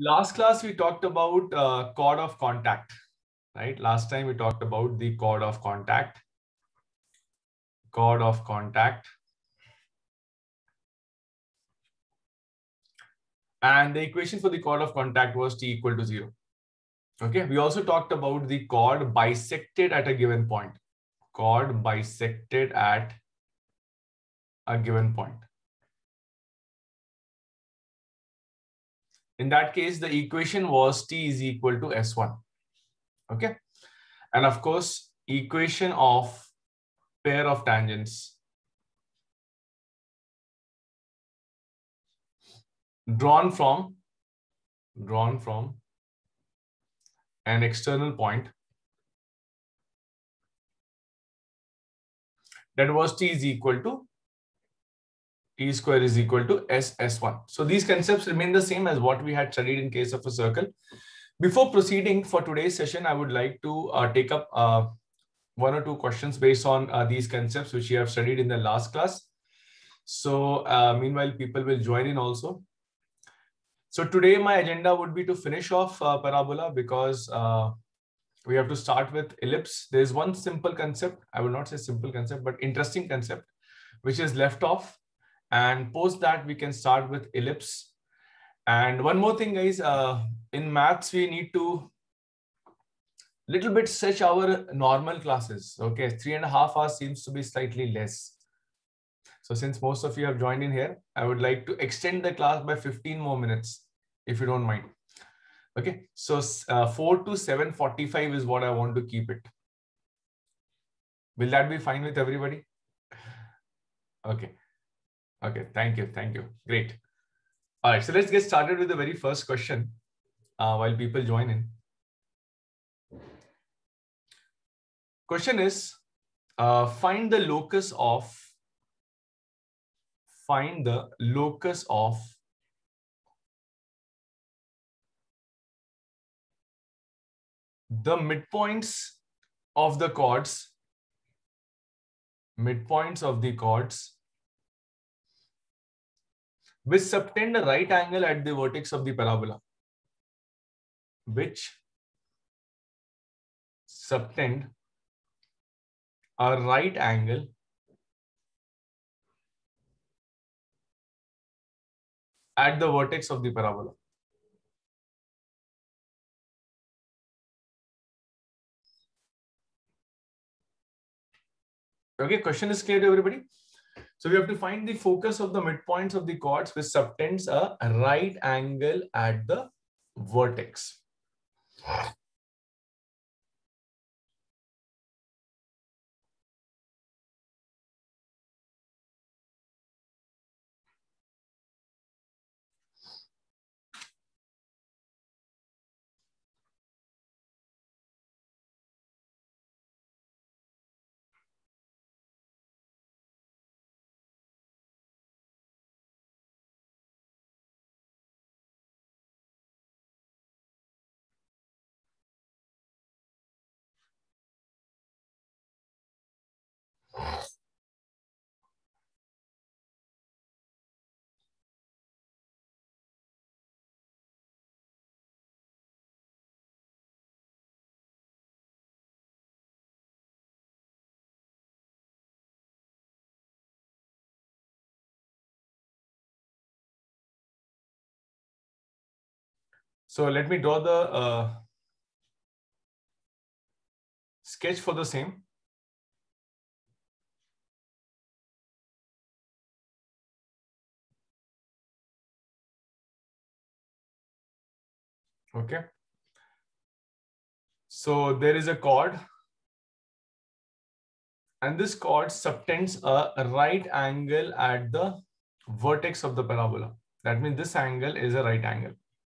Last class we talked about chord of contact, right? Last time we talked about the chord of contact. And the equation for the chord of contact was T equal to 0. Okay. We also talked about the chord bisected at a given point. Chord bisected at a given point. In that case, the equation was T is equal to S1. Okay. And of course, equation of pair of tangents drawn from an external point, that was T is equal to T square is equal to S1. So these concepts remain the same as what we had studied in case of a circle. Before proceeding for today's session, I would like to take up one or two questions based on these concepts which you have studied in the last class. So meanwhile, people will join in also. So today my agenda would be to finish off parabola because we have to start with ellipse. There is one simple concept, I will not say simple concept, but interesting concept, which is left off. And post that, we can start with ellipse. And one more thing, guys, in maths, we need to little bit stretch our normal classes. Okay, 3.5 hours seems to be slightly less. So since most of you have joined in here, I would like to extend the class by 15 more minutes, if you don't mind. Okay, so 4 to 7:45 is what I want to keep it. Will that be fine with everybody? Okay. Okay, thank you. Thank you. Great. All right, so let's get started with the very first question while people join in. Question is, find the locus of the midpoints of the chords which subtend a right angle at the vertex of the parabola. Which subtend a right angle at the vertex of the parabola. Okay, question is clear to everybody? So we have to find the focus of the midpoints of the chords which subtends a right angle at the vertex. So let me draw the sketch for the same. Okay. So there is a chord, and this chord subtends a right angle at the vertex of the parabola. That means this angle is a right angle.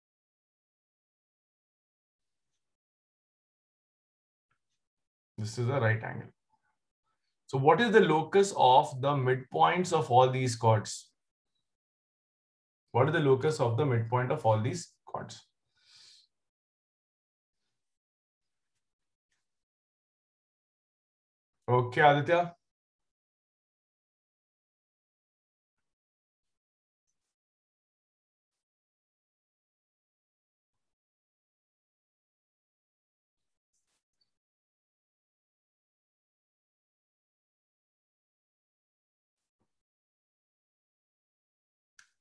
This is a right angle. So what is the locus of the midpoints of all these chords? What is the locus of the midpoint of all these chords? Okay, Aditya.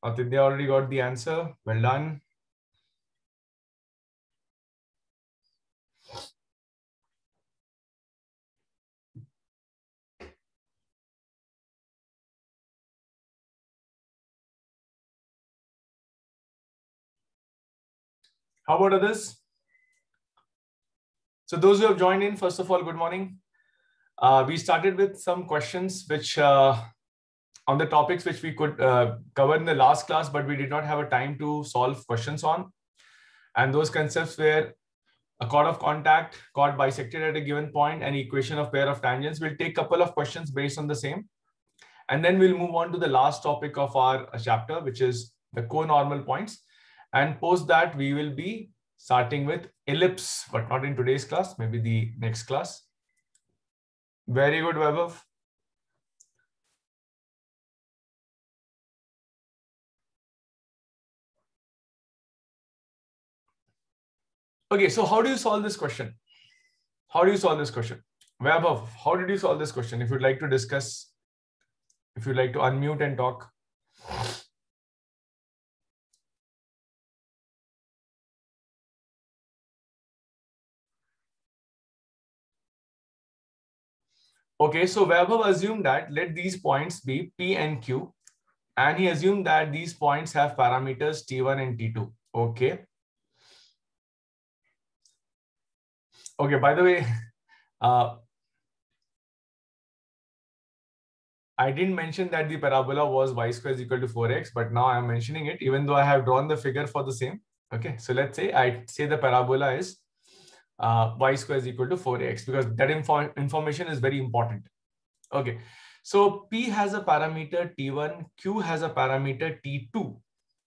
Atidya already got the answer. Well done. How about others? So those who have joined in, first of all, good morning. We started with some questions which on the topics which we could cover in the last class, but we did not have a time to solve questions on. And those concepts were a chord of contact, chord bisected at a given point, and equation of pair of tangents. We'll take a couple of questions based on the same. And then we'll move on to the last topic of our chapter, which is the co-normal points. And post that, we will be starting with ellipse, but not in today's class, maybe the next class. Very good, Vaibhav. Okay, so how do you solve this question? How do you solve this question? Vaibhav, how did you solve this question? If you'd like to discuss, if you'd like to unmute and talk. Okay, so Vaibhav assumed that let these points be P and Q, and he assumed that these points have parameters T1 and T2. Okay. Okay, by the way, I didn't mention that the parabola was y square is equal to 4x, but now I'm mentioning it, even though I have drawn the figure for the same. Okay, so let's say I say the parabola is y square is equal to 4x, because that information is very important. Okay, so P has a parameter T1, Q has a parameter T2.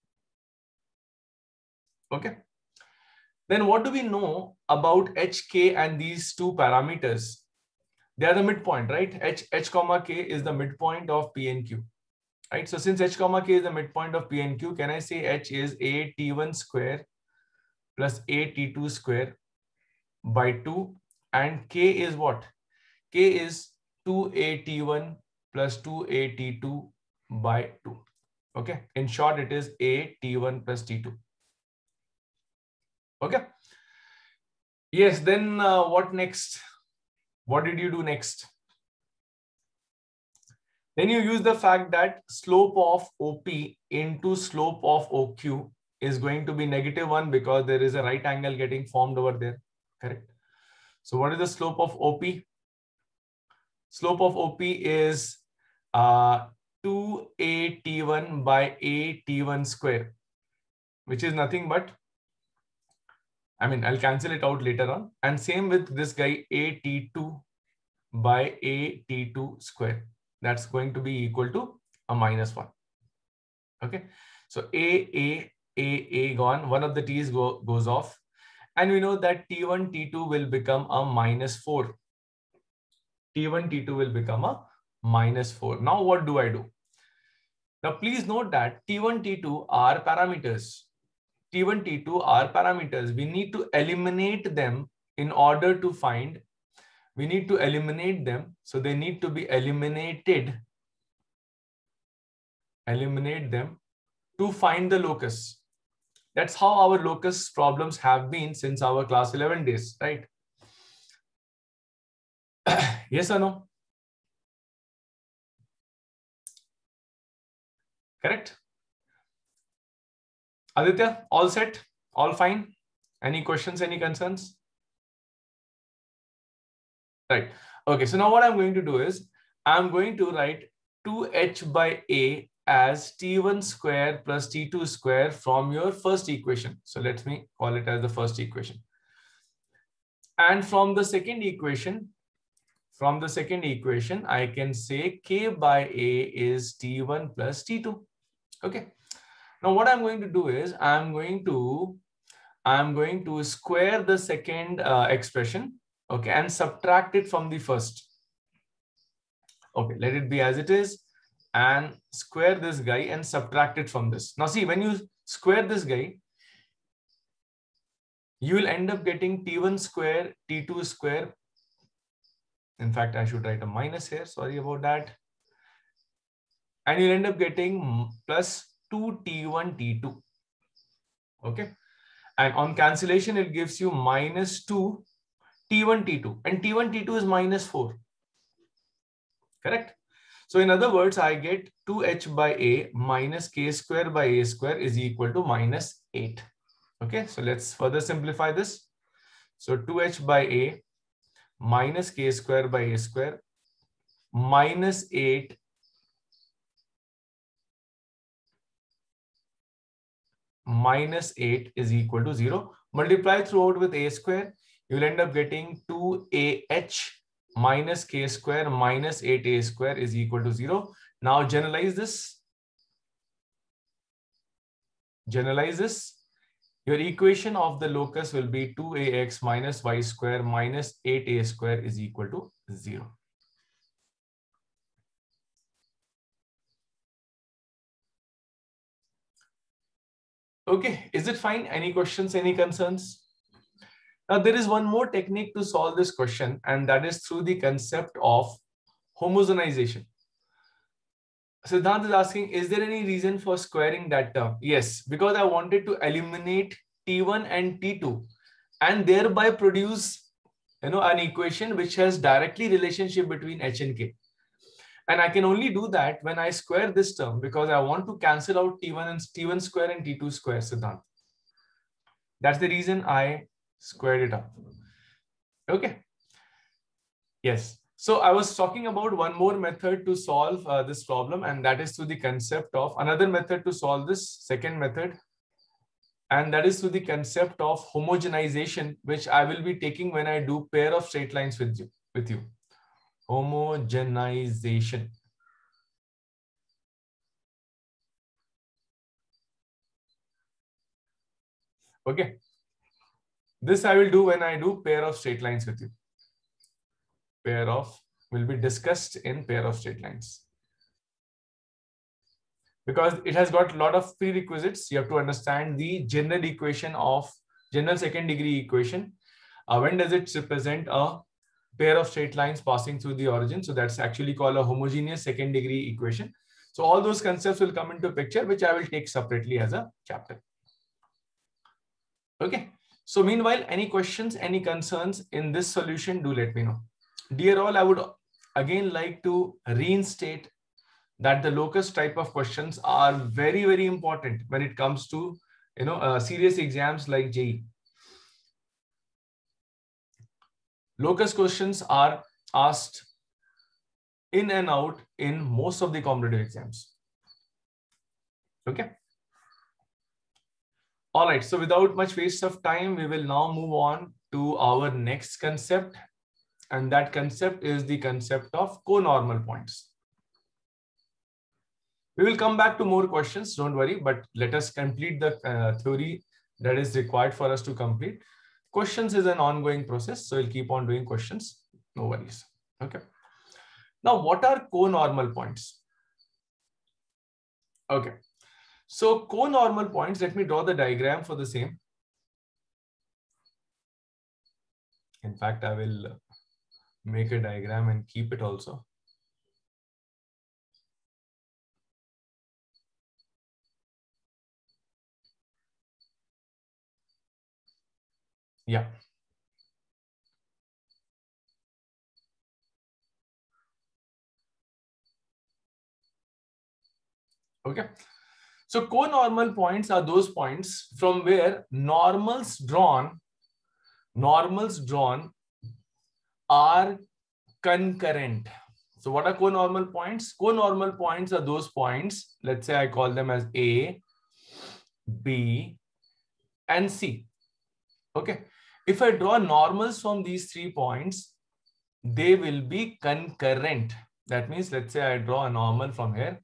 Okay, then what do we know about HK and these two parameters? They are the midpoint, right? H comma K is the midpoint of P and Q, right? So since H comma K is the midpoint of P and Q, can I say H is A T1 square plus A T2 square by 2, and K is what? K is 2A T1 plus 2A T2 by 2. Okay, in short, it is A T1 plus T2. Okay. Yes, then what next? What did you do next? Then you use the fact that slope of OP into slope of OQ is going to be -1 because there is a right angle getting formed over there. Correct. So what is the slope of OP? Slope of OP is 2AT1 by AT1 square, which is nothing but, I mean, I'll cancel it out later on. And same with this guy, AT2 by AT2 square. That's going to be equal to a -1. Okay. So A gone. One of the T's goes off. And we know that T1, T2 will become a -4. T1, T2 will become a -4. Now what do I do? Now please note that T1, T2 are parameters. T1, T2 are parameters. We need to eliminate them in order to find, we need to eliminate them. So they need to be eliminated. Eliminate them to find the locus. That's how our locus problems have been since our class 11 days, right? Yes or no? Correct? Aditya, all set? All fine? Any questions, any concerns? Right. Okay, so now what I'm going to do is, I'm going to write 2h by a as T1 square plus T2 square from your first equation. So let me call it as the first equation. And from the second equation, I can say K by A is T1 plus T2. Okay. Now what I'm going to do is, I'm going to square the second expression, okay, and subtract it from the first. Okay, let it be as it is, and square this guy and subtract it from this. Now see, when you square this guy, you will end up getting T1 square, T2 square. In fact, I should write a minus here. Sorry about that. And you'll end up getting plus 2t1 t2. Okay, and on cancellation it gives you minus 2 t1 t2, and t1 t2 is minus 4. Correct? So in other words, I get 2h by a minus k square by a square is equal to minus 8. Okay, so let's further simplify this. So 2h by a minus k square by a square minus 8 minus 8 is equal to 0. Multiply throughout with a square. You will end up getting 2ah minus k square minus 8a square is equal to 0. Now generalize this. Generalize this. Your equation of the locus will be 2ax minus y square minus 8a square is equal to 0. Okay, is it fine? Any questions, any concerns? Now, there is one more technique to solve this question, and that is through the concept of homogenization. Siddhant is asking, is there any reason for squaring that term? Yes, because I wanted to eliminate T1 and T2 and thereby produce, an equation which has directly relationship between H and K. And I can only do that when I square this term, because I want to cancel out T1 square and T2 square, Siddhant. That's the reason I squared it up. Okay. Yes. So I was talking about one more method to solve this problem, and that is through the concept of another method to solve this, second method. And that is through the concept of homogenization, which I will be taking when I do pair of straight lines with you. Homogenization. Okay. This I will do when I do pair of straight lines with you. Pair of will be discussed in pair of straight lines. Because it has got a lot of prerequisites. You have to understand the general equation of general second degree equation. When does it represent a pair of straight lines passing through the origin? So that's actually called a homogeneous second degree equation. So all those concepts will come into picture, which I will take separately as a chapter. Okay. So meanwhile, any questions, any concerns in this solution, do let me know. Dear all, I would again like to reinstate that the locus type of questions are very, very important when it comes to, serious exams like JEE. Locus questions are asked in and out in most of the competitive exams. Okay. All right. So without much waste of time, we will now move on to our next concept. And that concept is the concept of conormal points. We will come back to more questions, don't worry, but let us complete the theory that is required for us to complete. Questions is an ongoing process, so we'll keep on doing questions, no worries. Okay. Now, what are conormal points? Okay. So conormal points, let me draw the diagram for the same. In fact, I will make a diagram and keep it also. Yeah. Okay. So conormal points are those points from where normals drawn are concurrent. So what are conormal points? Conormal points are those points, let's say I call them as A, B, and C. Okay. If I draw normals from these 3 points, they will be concurrent. That means, let's say I draw a normal from here.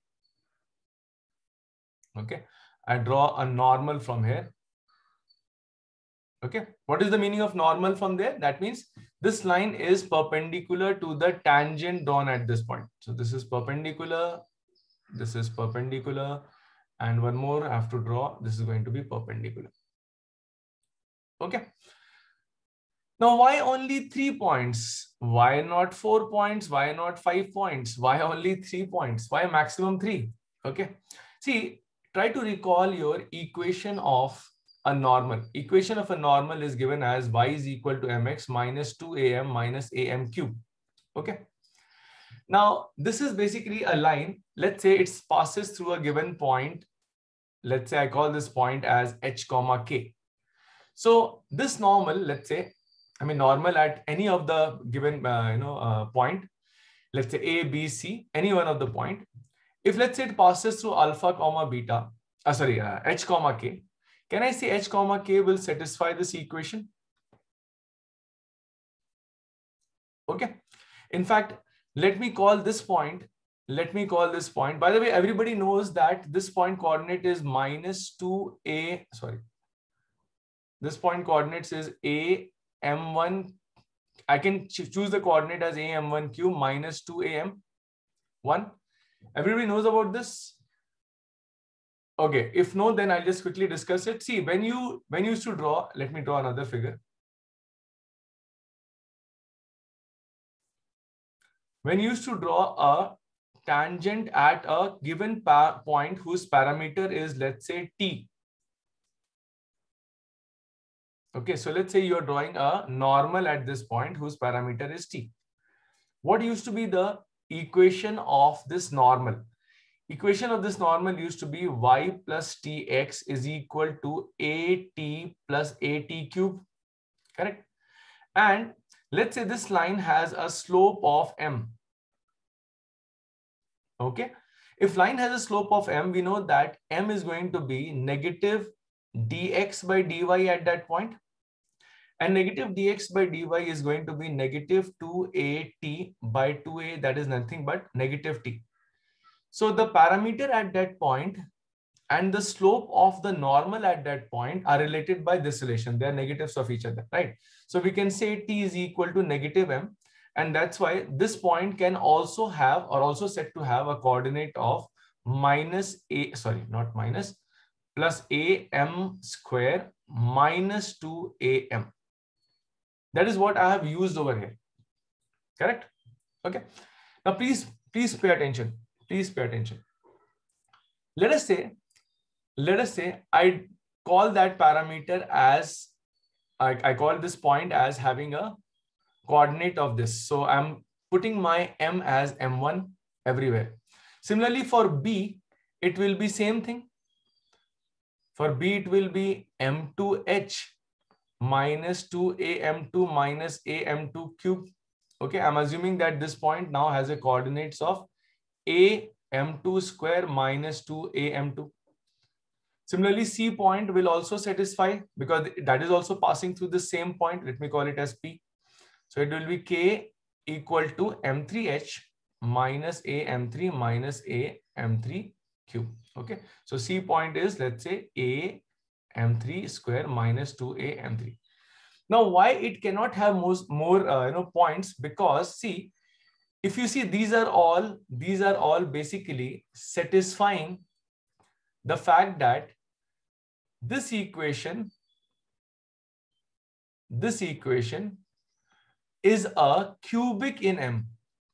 Okay. I draw a normal from here. Okay. What is the meaning of normal from there? That means this line is perpendicular to the tangent drawn at this point. So this is perpendicular. This is perpendicular. And one more I have to draw. This is going to be perpendicular. Okay. Now, why only 3 points? Why not 4 points? Why not 5 points? Why only 3 points? Why maximum 3? Okay. See, try to recall your equation of a normal. Equation of a normal is given as y is equal to mx minus 2am minus am cube. Okay. Now, this is basically a line. Let's say it passes through a given point. Let's say I call this point as h comma k. So this normal, let's say, I mean normal at any of the given point, let's say A, B, C, any one of the point. If let's say it passes through alpha comma beta, h comma k, can I say h comma k will satisfy this equation? Okay. In fact, let me call this point. By the way, everybody knows that this point coordinate is minus 2a, this point coordinates is a m1. I can choose the coordinate as a m1 cube minus 2am1. Everybody knows about this? Okay, if no, then I'll just quickly discuss it. See, when you used to draw, let me draw another figure. When you used to draw a tangent at a given point whose parameter is, let's say, t. Okay, so let's say you're drawing a normal at this point whose parameter is t. What used to be the equation of this normal? Equation of this normal used to be y plus tx is equal to at plus at cube, correct? And let's say this line has a slope of m. Okay, if line has a slope of m, we know that m is going to be negative dx by dy at that point. And negative dx by dy is going to be negative 2at by 2a, that is nothing but negative t. So the parameter at that point and the slope of the normal at that point are related by this relation. They are negatives of each other, right? So we can say t is equal to negative m. And that's why this point can also have, or also said to have, a coordinate of plus am square minus 2am. That is what I have used over here. Correct? Okay. Now please pay attention. Please pay attention. Let us say I call that parameter as, I call this point as having a coordinate of this. So I'm putting my m as m1 everywhere. Similarly for b, it will be same thing. For b, it will be m2h minus 2am2 minus am2 cube. Okay, I'm assuming that this point now has a coordinates of am2 square minus 2am2. Similarly, C point will also satisfy because that is also passing through the same point. Let me call it as P. So it will be K equal to m3h minus am3 minus am3 cube. Okay, so C point is, let's say, am3 square minus 2am3. Now, why it cannot have more points? Because see, if you see, these are all basically satisfying the fact that this equation is a cubic in m.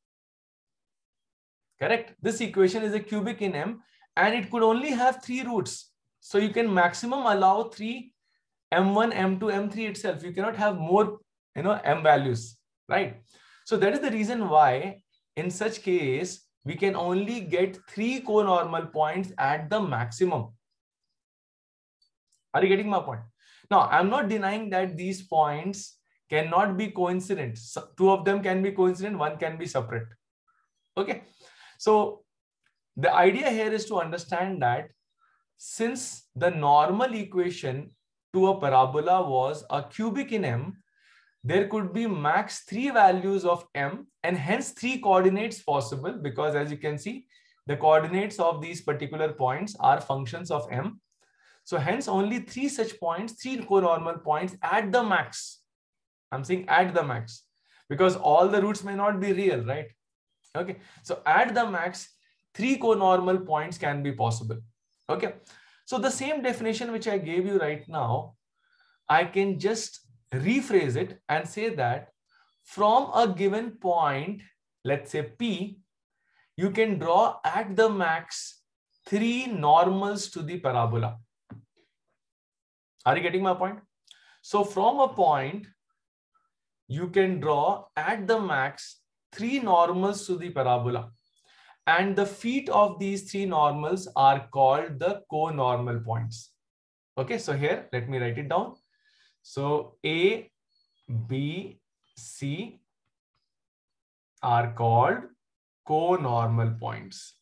Correct? This equation is a cubic in m, and it could only have 3 roots. So you can maximum allow 3 m1, m2, m3 itself. You cannot have more, m values, right? So that is the reason why in such case, we can only get 3 co-normal points at the maximum. Are you getting my point? Now, I'm not denying that these points cannot be coincident. So 2 of them can be coincident, 1 can be separate. Okay. So the idea here is to understand that since the normal equation to a parabola was a cubic in m, there could be max 3 values of m, and hence 3 coordinates possible, because as you can see, the coordinates of these particular points are functions of m. So hence only 3 such points, 3 co-normal points at the max. I'm saying at the max because all the roots may not be real, right? Okay. So at the max, 3 co-normal points can be possible. Okay. So the same definition which I gave you right now, I can just rephrase it and say that from a given point, let's say P, you can draw at the max three normals to the parabola. Are you getting my point? So from a point, you can draw at the max three normals to the parabola. And the feet of these three normals are called the co-normal points. Okay, so here, let me write it down. So A, B, C are called co-normal points.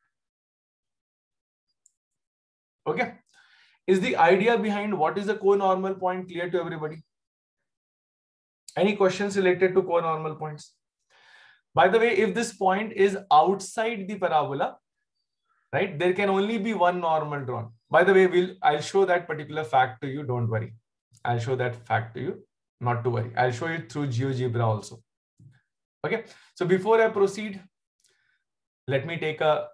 Okay. Is the idea behind what is the co-normal point clear to everybody? Any questions related to co-normal points? By the way, if this point is outside the parabola, right, there can only be one normal drawn. By the way, I'll show that particular fact to you. Don't worry. I'll show that fact to you. Not to worry. I'll show you through GeoGebra also. Okay. So before I proceed, let me take a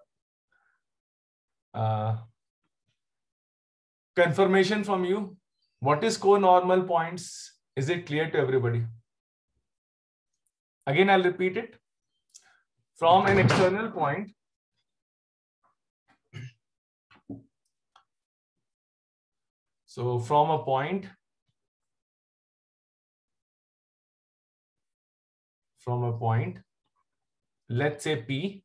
confirmation from you. What is co-normal points? Is it clear to everybody? Again, I'll repeat it. From an external point, so from a point, let's say P,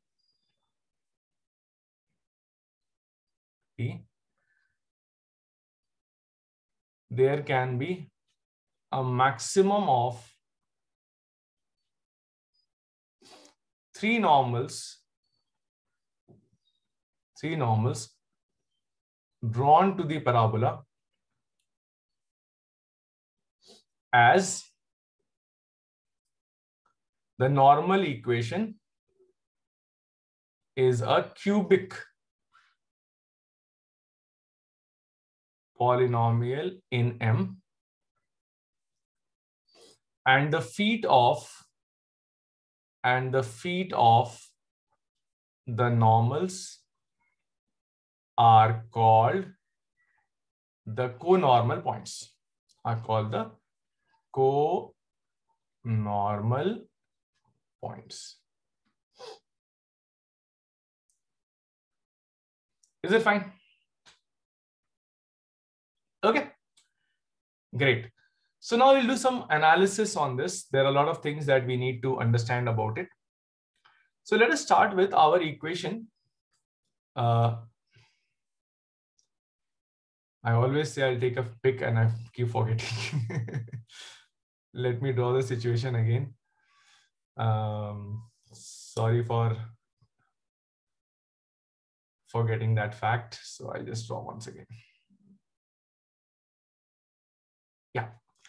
there can be a maximum of three normals drawn to the parabola as the normal equation is a cubic polynomial in M, and the feet of the normals are called the co-normal points. Is it fine? Okay, great. So now we'll do some analysis on this. There are a lot of things that we need to understand about it. So let us start with our equation. I always say I'll take a pic and I keep forgetting. Let me draw the situation again. Sorry for forgetting that fact. So I just draw once again. Yeah.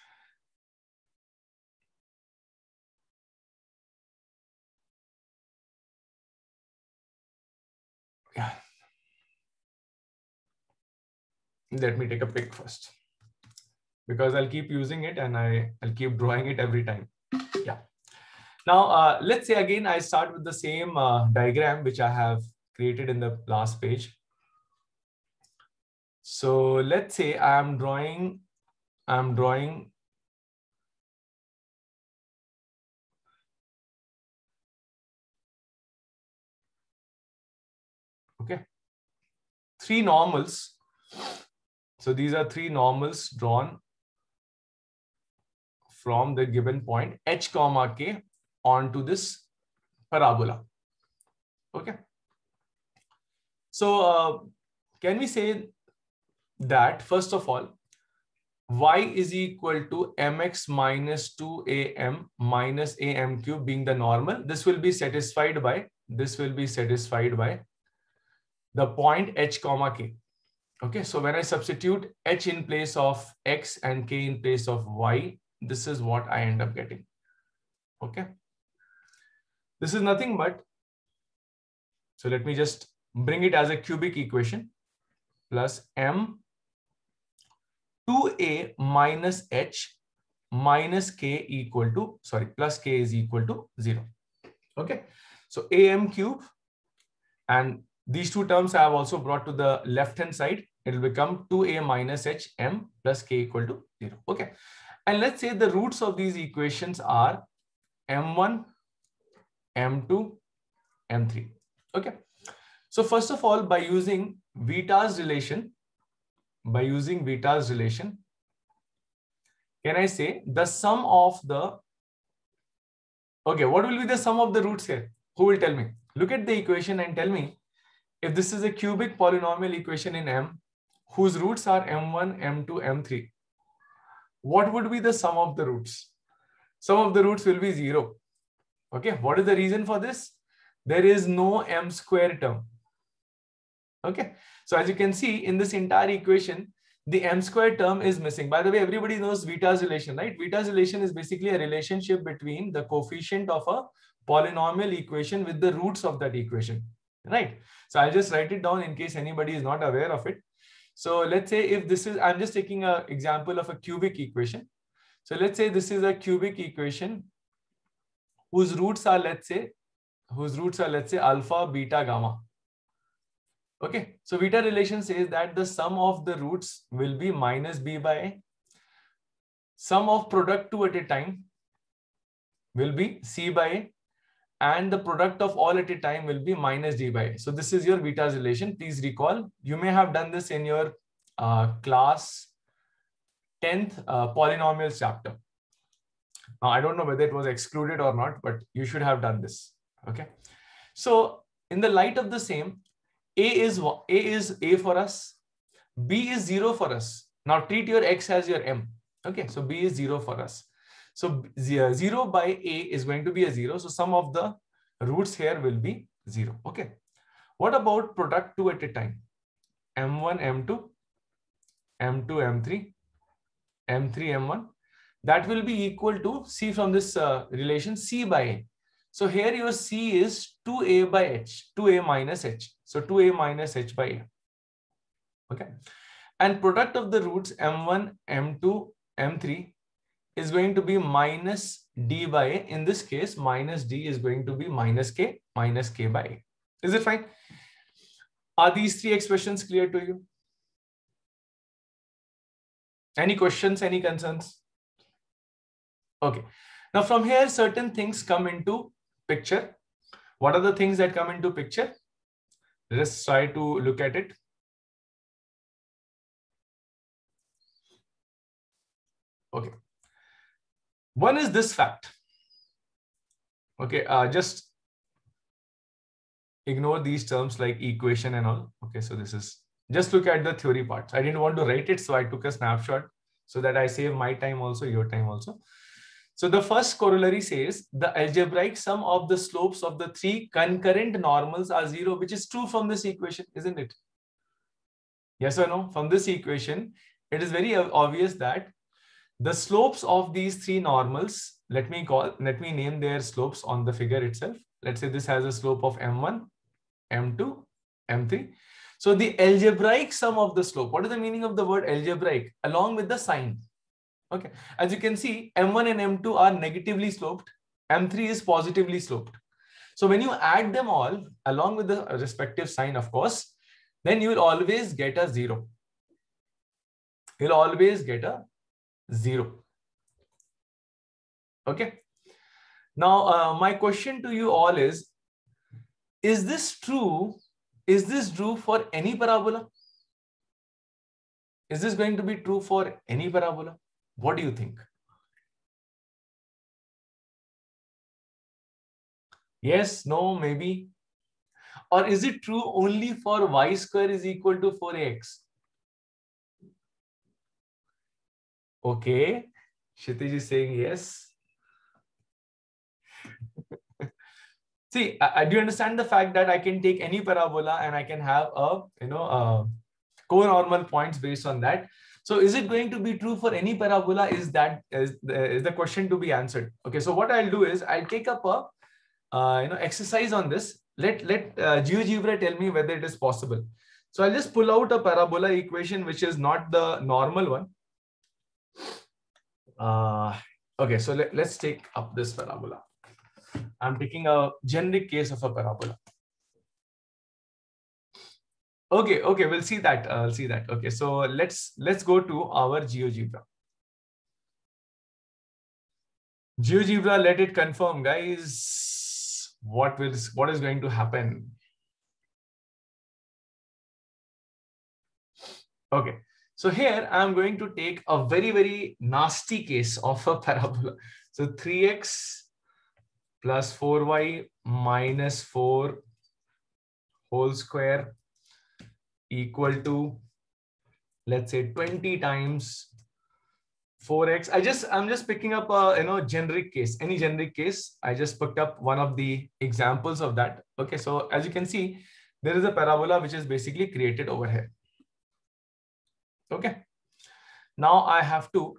Yeah. Let me take a pic first, because I'll keep using it and I'll keep drawing it every time. Yeah. Now, let's say again, I start with the same diagram which I have created in the last page. So let's say I'm drawing okay, three normals. So these are three normals drawn from the given point h comma k onto this parabola. Okay. So can we say that first of all, y is equal to mx minus 2am minus am cube being the normal? This will be satisfied by the point h comma k. Okay, so when I substitute h in place of x and k in place of y, this is what I end up getting. Okay, this is nothing but, so let me just bring it as a cubic equation, plus m 2a minus h minus k equal to, sorry, plus k is equal to 0. Okay, so am cube, and these two terms I have also brought to the left hand side. It will become 2a minus h m plus k equal to 0. Okay, and let's say the roots of these equations are m1, m2, m3. Okay, So first of all, by using Vieta's relation, can I say the sum of the, okay, what will be the sum of the roots here? Who will tell me? Look at the equation and tell me if this is a cubic polynomial equation in M, whose roots are M1, M2, M3. What would be the sum of the roots? Sum of the roots will be 0. Okay, what is the reason for this? There is no M square term. Okay, so as you can see in this entire equation, the M square term is missing. By the way, everybody knows Vieta's relation, right? Vieta's relation is basically a relationship between the coefficient of a polynomial equation with the roots of that equation, right? So I'll just write it down in case anybody is not aware of it. So let's say if this is, I'm just taking an example of a cubic equation. So let's say this is a cubic equation whose roots are, let's say alpha, beta, gamma. Okay, so Vieta relation says that the sum of the roots will be minus b by a. Sum of product 2 at a time will be c by a, and the product of all at a time will be minus d by a. So this is your Vieta's relation. Please recall, you may have done this in your class 10th polynomials chapter. Now, I don't know whether it was excluded or not, but you should have done this. Okay, so in the light of the same, A is A for us, B is 0 for us. Now treat your X as your M. Okay, so B is 0 for us. So 0 by A is going to be a 0. So sum of the roots here will be 0. Okay, what about product 2 at a time? M1, M2, M2, M3, M3, M1. That will be equal to, see from this relation, C by A. So here your C is 2A by H, 2A minus H. So 2A minus H by A. Okay. And product of the roots M1, M2, M3 is going to be minus D by A. In this case, minus D is going to be minus K by A. Is it fine? Are these three expressions clear to you? Any questions, any concerns? Okay. Now from here, certain things come into picture. What are the things that come into picture? Let's try to look at it. Okay. One is this fact. Okay, just ignore these terms like equation and all. Okay, so this is, just look at the theory parts. I didn't want to write it, so I took a snapshot so that I save my time also, your time also. So the first corollary says the algebraic sum of the slopes of the three concurrent normals are 0, which is true from this equation, isn't it? Yes or no? From this equation, it is very obvious that the slopes of these three normals, let me name their slopes on the figure itself. Let's say this has a slope of M1, M2, M3. So the algebraic sum of the slope, what is the meaning of the word algebraic? Along with the sign. Okay, as you can see, M1 and M2 are negatively sloped, M3 is positively sloped. So when you add them all along with the respective sign, of course, then you will always get a 0. You'll always get a 0. Okay. Now, my question to you all is this true? Is this true for any parabola? Is this going to be true for any parabola? What do you think? Yes, no, maybe. Or is it true only for y square is equal to 4ax? Okay. Kshitij is saying yes. See, do you understand the fact that I can take any parabola and I can have a, co-normal points based on that? So is it going to be true for any parabola? Is the question to be answered? Okay, so what I'll do is I'll take up a exercise on this. Let GeoGebra tell me whether it is possible. So I'll just pull out a parabola equation which is not the normal one. Okay, so let's take up this parabola. I'm taking a generic case of a parabola. Okay, we'll see that. I'll see that. Okay, so let's go to our GeoGebra. GeoGebra, let it confirm, guys. What is going to happen? Okay. So here I'm going to take a very, very nasty case of a parabola. So 3x plus 4y minus 4 whole square equal to, let's say, 20 times 4x. I'm just picking up a generic case, any generic case. I just picked up one of the examples of that. Okay, so as you can see, there is a parabola which is basically created over here. Okay, now I have to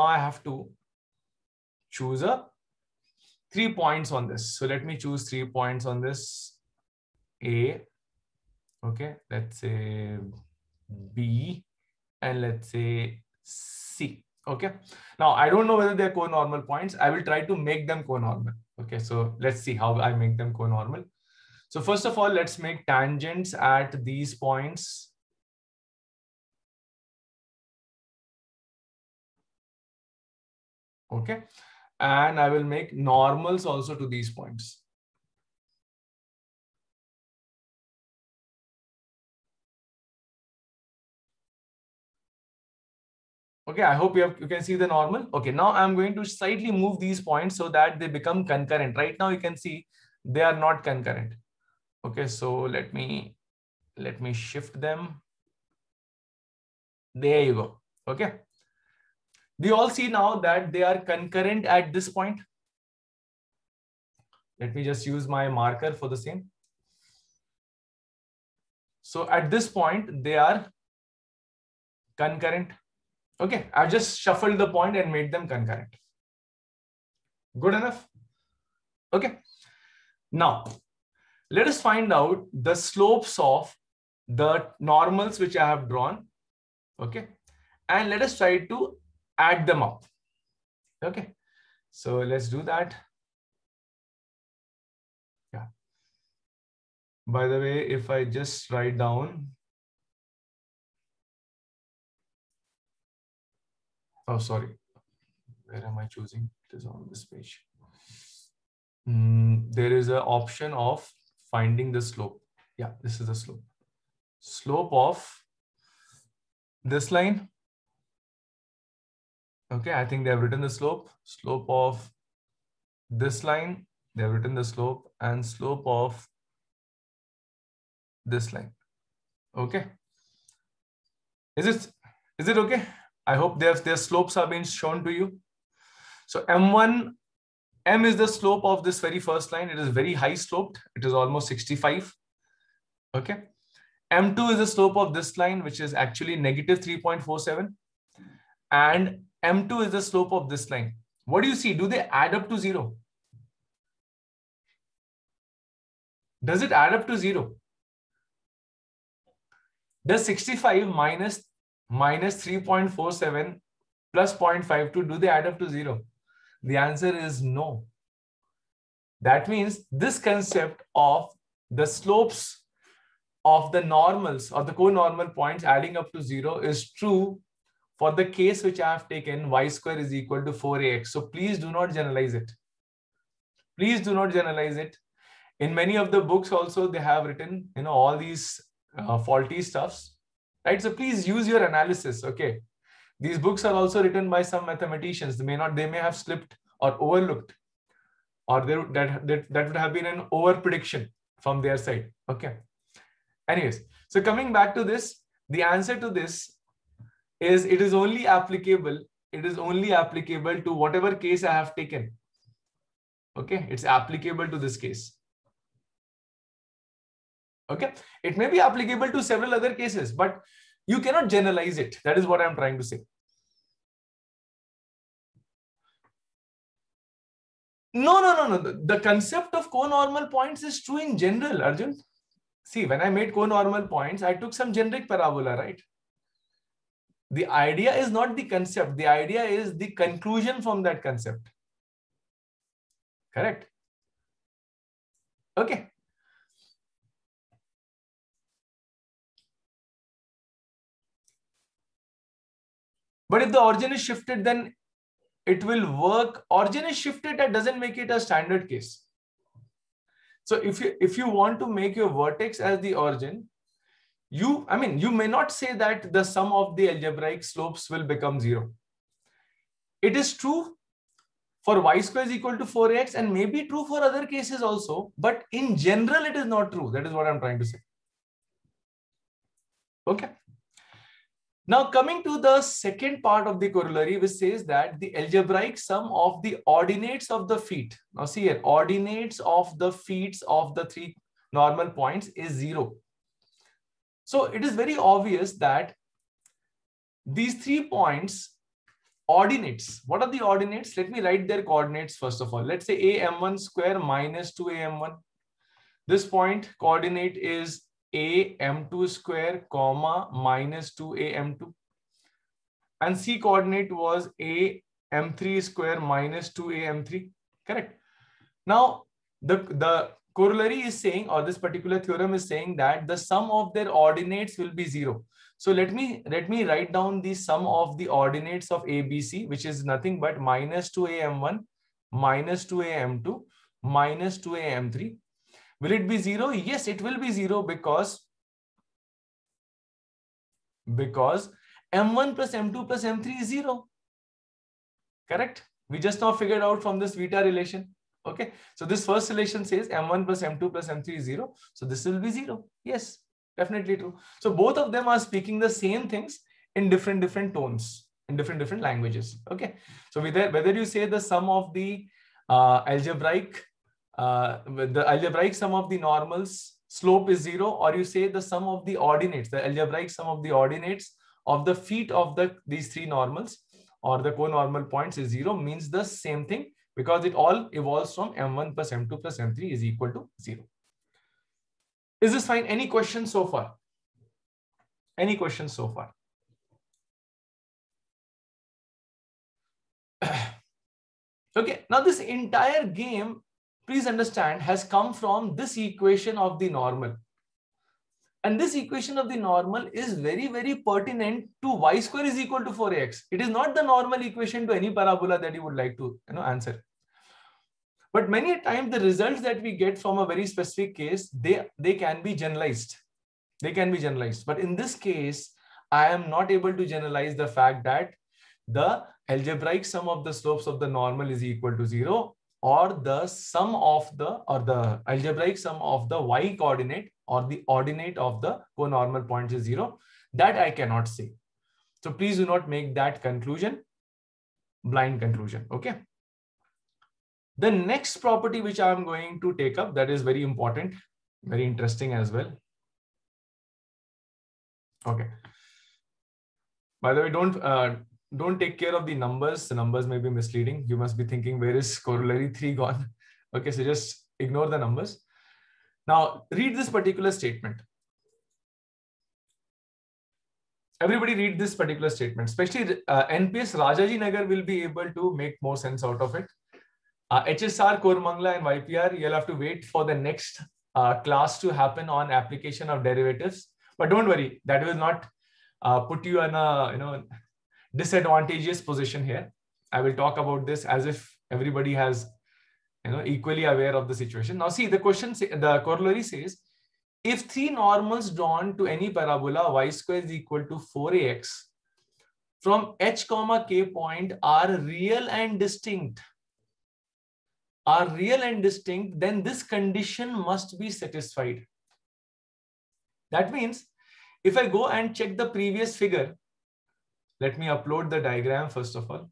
choose 3 points on this. So let me choose 3 points on this. A, okay, let's say B, and let's say C. Okay, now I don't know whether they're co-normal points. I will try to make them co-normal. Okay, so let's see how I make them co-normal. So first of all, let's make tangents at these points. Okay, and I will make normals also to these points. Okay, I hope you can see the normal. Okay, now I'm going to slightly move these points so that they become concurrent. Right now you can see they are not concurrent. Okay, so let me shift them. There you go. Okay. Do you all see now that they are concurrent at this point? Let me just use my marker for the same. So at this point, they are concurrent. Okay, I've just shuffled the point and made them concurrent. Good enough? Okay. Now, let us find out the slopes of the normals which I have drawn. Okay. And let us try to add them up. Okay. So let's do that. Yeah. By the way, if I just write down, oh, sorry. Where am I choosing? It is on this page. There is an option of finding the slope. Yeah, this is the slope. Slope of this line. Okay, I think they have written the slope. Slope of this line. They have written the slope, and slope of this line. Okay. Is it okay? I hope their slopes are being shown to you. So M1, M is the slope of this very first line. It is very high sloped. It is almost 65. Okay. M2 is the slope of this line, which is actually negative 3.47. And M2 is the slope of this line. What do you see? Do they add up to 0? Does it add up to 0? Does 65 minus 3.47 plus 0.52, do they add up to 0? The answer is no. That means this concept of the slopes of the normals or the co-normal points adding up to 0 is true for the case which I have taken, y square is equal to 4ax. So please do not generalize it. Please do not generalize it. In many of the books also, they have written, all these faulty stuffs, right? So please use your analysis. Okay. These books are also written by some mathematicians. They may have slipped or overlooked, or that would have been an over prediction from their side. Okay. Anyways, so coming back to this, the answer to this is it is only applicable to whatever case I have taken. Okay, it's applicable to this case. Okay, it may be applicable to several other cases, but you cannot generalize it. That is what I'm trying to say. No. The concept of co-normal points is true in general, Arjun. See, when I made co-normal points, I took some generic parabola, right? The idea is not the concept. The idea is the conclusion from that concept. Correct? Okay. But if the origin is shifted, then it will work. Origin is shifted, that doesn't make it a standard case. So if you want to make your vertex as the origin, you may not say that the sum of the algebraic slopes will become 0. It is true for y square is equal to 4x and may be true for other cases also, but in general it is not true. That is what I'm trying to say. Okay. Now coming to the second part of the corollary, which says that the algebraic sum of the ordinates of the feet. Now see here, ordinates of the feet of the three normal points is 0. So it is very obvious that these 3 points ordinates. What are the ordinates? Let me write their coordinates first of all. Let's say am1 square minus 2am1. This point coordinate is am2 square comma minus 2am2. And C coordinate was am3 square minus 2am3. Correct. Now the corollary is saying, or this particular theorem is saying, that the sum of their ordinates will be 0. So let me write down the sum of the ordinates of ABC, which is nothing but minus 2am1 minus 2am2 minus 2am3. Will it be 0? Yes, it will be 0 because m1 plus m2 plus m3 is 0. Correct? We just now figured out from this Vita relation. Okay. So this first relation says m1 plus m2 plus m3 is 0. So this will be 0. Yes, definitely true. So both of them are speaking the same things in different tones, in different languages. Okay. So whether you say the sum of the algebraic sum of the normals slope is 0, or you say the sum of the ordinates, the algebraic sum of the ordinates of the feet of these 3 normals or the co-normal points is 0, means the same thing, because it all evolves from m1 plus m2 plus m3 is equal to 0. Is this fine? Any questions so far? Any questions so far? Okay, now this entire game, please understand, has come from this equation of the normal. And this equation of the normal is very, very pertinent to y square is equal to 4ax. It is not the normal equation to any parabola that you would like to answer. But many times the results that we get from a very specific case, they can be generalized. They can be generalized. But in this case, I am not able to generalize the fact that the algebraic sum of the slopes of the normal is equal to 0, or the sum of the algebraic sum of the y coordinate or the ordinate of the co-normal points is 0. That I cannot say. So please do not make that conclusion blind conclusion. Okay. The next property which I am going to take up, that is very important, very interesting as well. Okay. By the way, don't take care of the numbers. The numbers may be misleading. You must be thinking, where is corollary 3 gone? Okay, so just ignore the numbers. Now, read this particular statement. Everybody read this particular statement, especially NPS Rajaji Nagar will be able to make more sense out of it. HSR, Koramangala and YPR, you'll have to wait for the next class to happen on application of derivatives. But don't worry, that will not put you in a disadvantageous position here. I will talk about this as if everybody has equally aware of the situation. Now see, the corollary says, if 3 normals drawn to any parabola y square is equal to 4ax from h comma k point are real and distinct, then this condition must be satisfied. That means if I go and check the previous figure, let me upload the diagram first of all.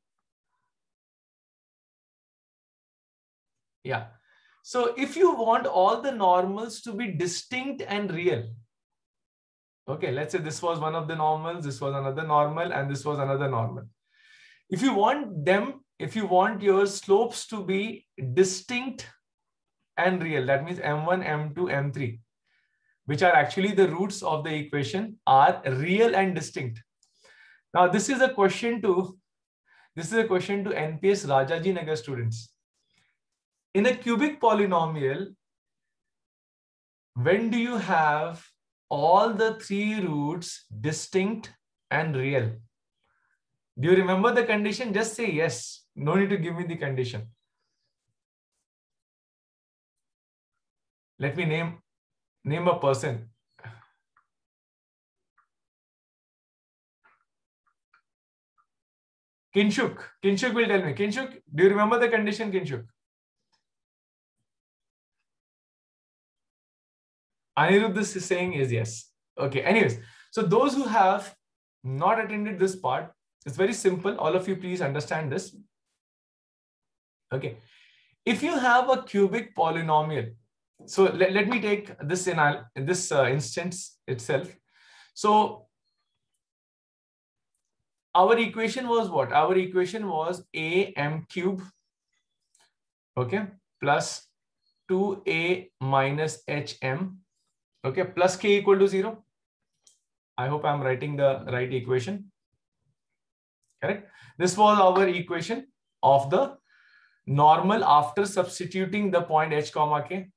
Yeah. So if you want all the normals to be distinct and real, okay, let's say this was one of the normals, this was another normal, and this was another normal. If you want your slopes to be distinct and real, that means m1, m2, m3, which are actually the roots of the equation, are real and distinct. Now, this is a question to NPS Rajaji Nagar students. In a cubic polynomial, when do you have all the 3 roots distinct and real? Do you remember the condition? Just say yes. No need to give me the condition. Let me name a person. Kinshuk will tell me. Kinshuk, do you remember the condition, Kinshuk? Aniruddha is saying is yes. Okay, anyways, so those who have not attended this part, it's very simple. All of you please understand this. Okay, if you have a cubic polynomial, so let me take this in this instance itself. So our equation was what? Our equation was am cube, okay, plus 2a minus hm, okay, plus k equal to 0. I hope I'm writing the right equation. Correct? This was our equation of the normal after substituting the point h comma k.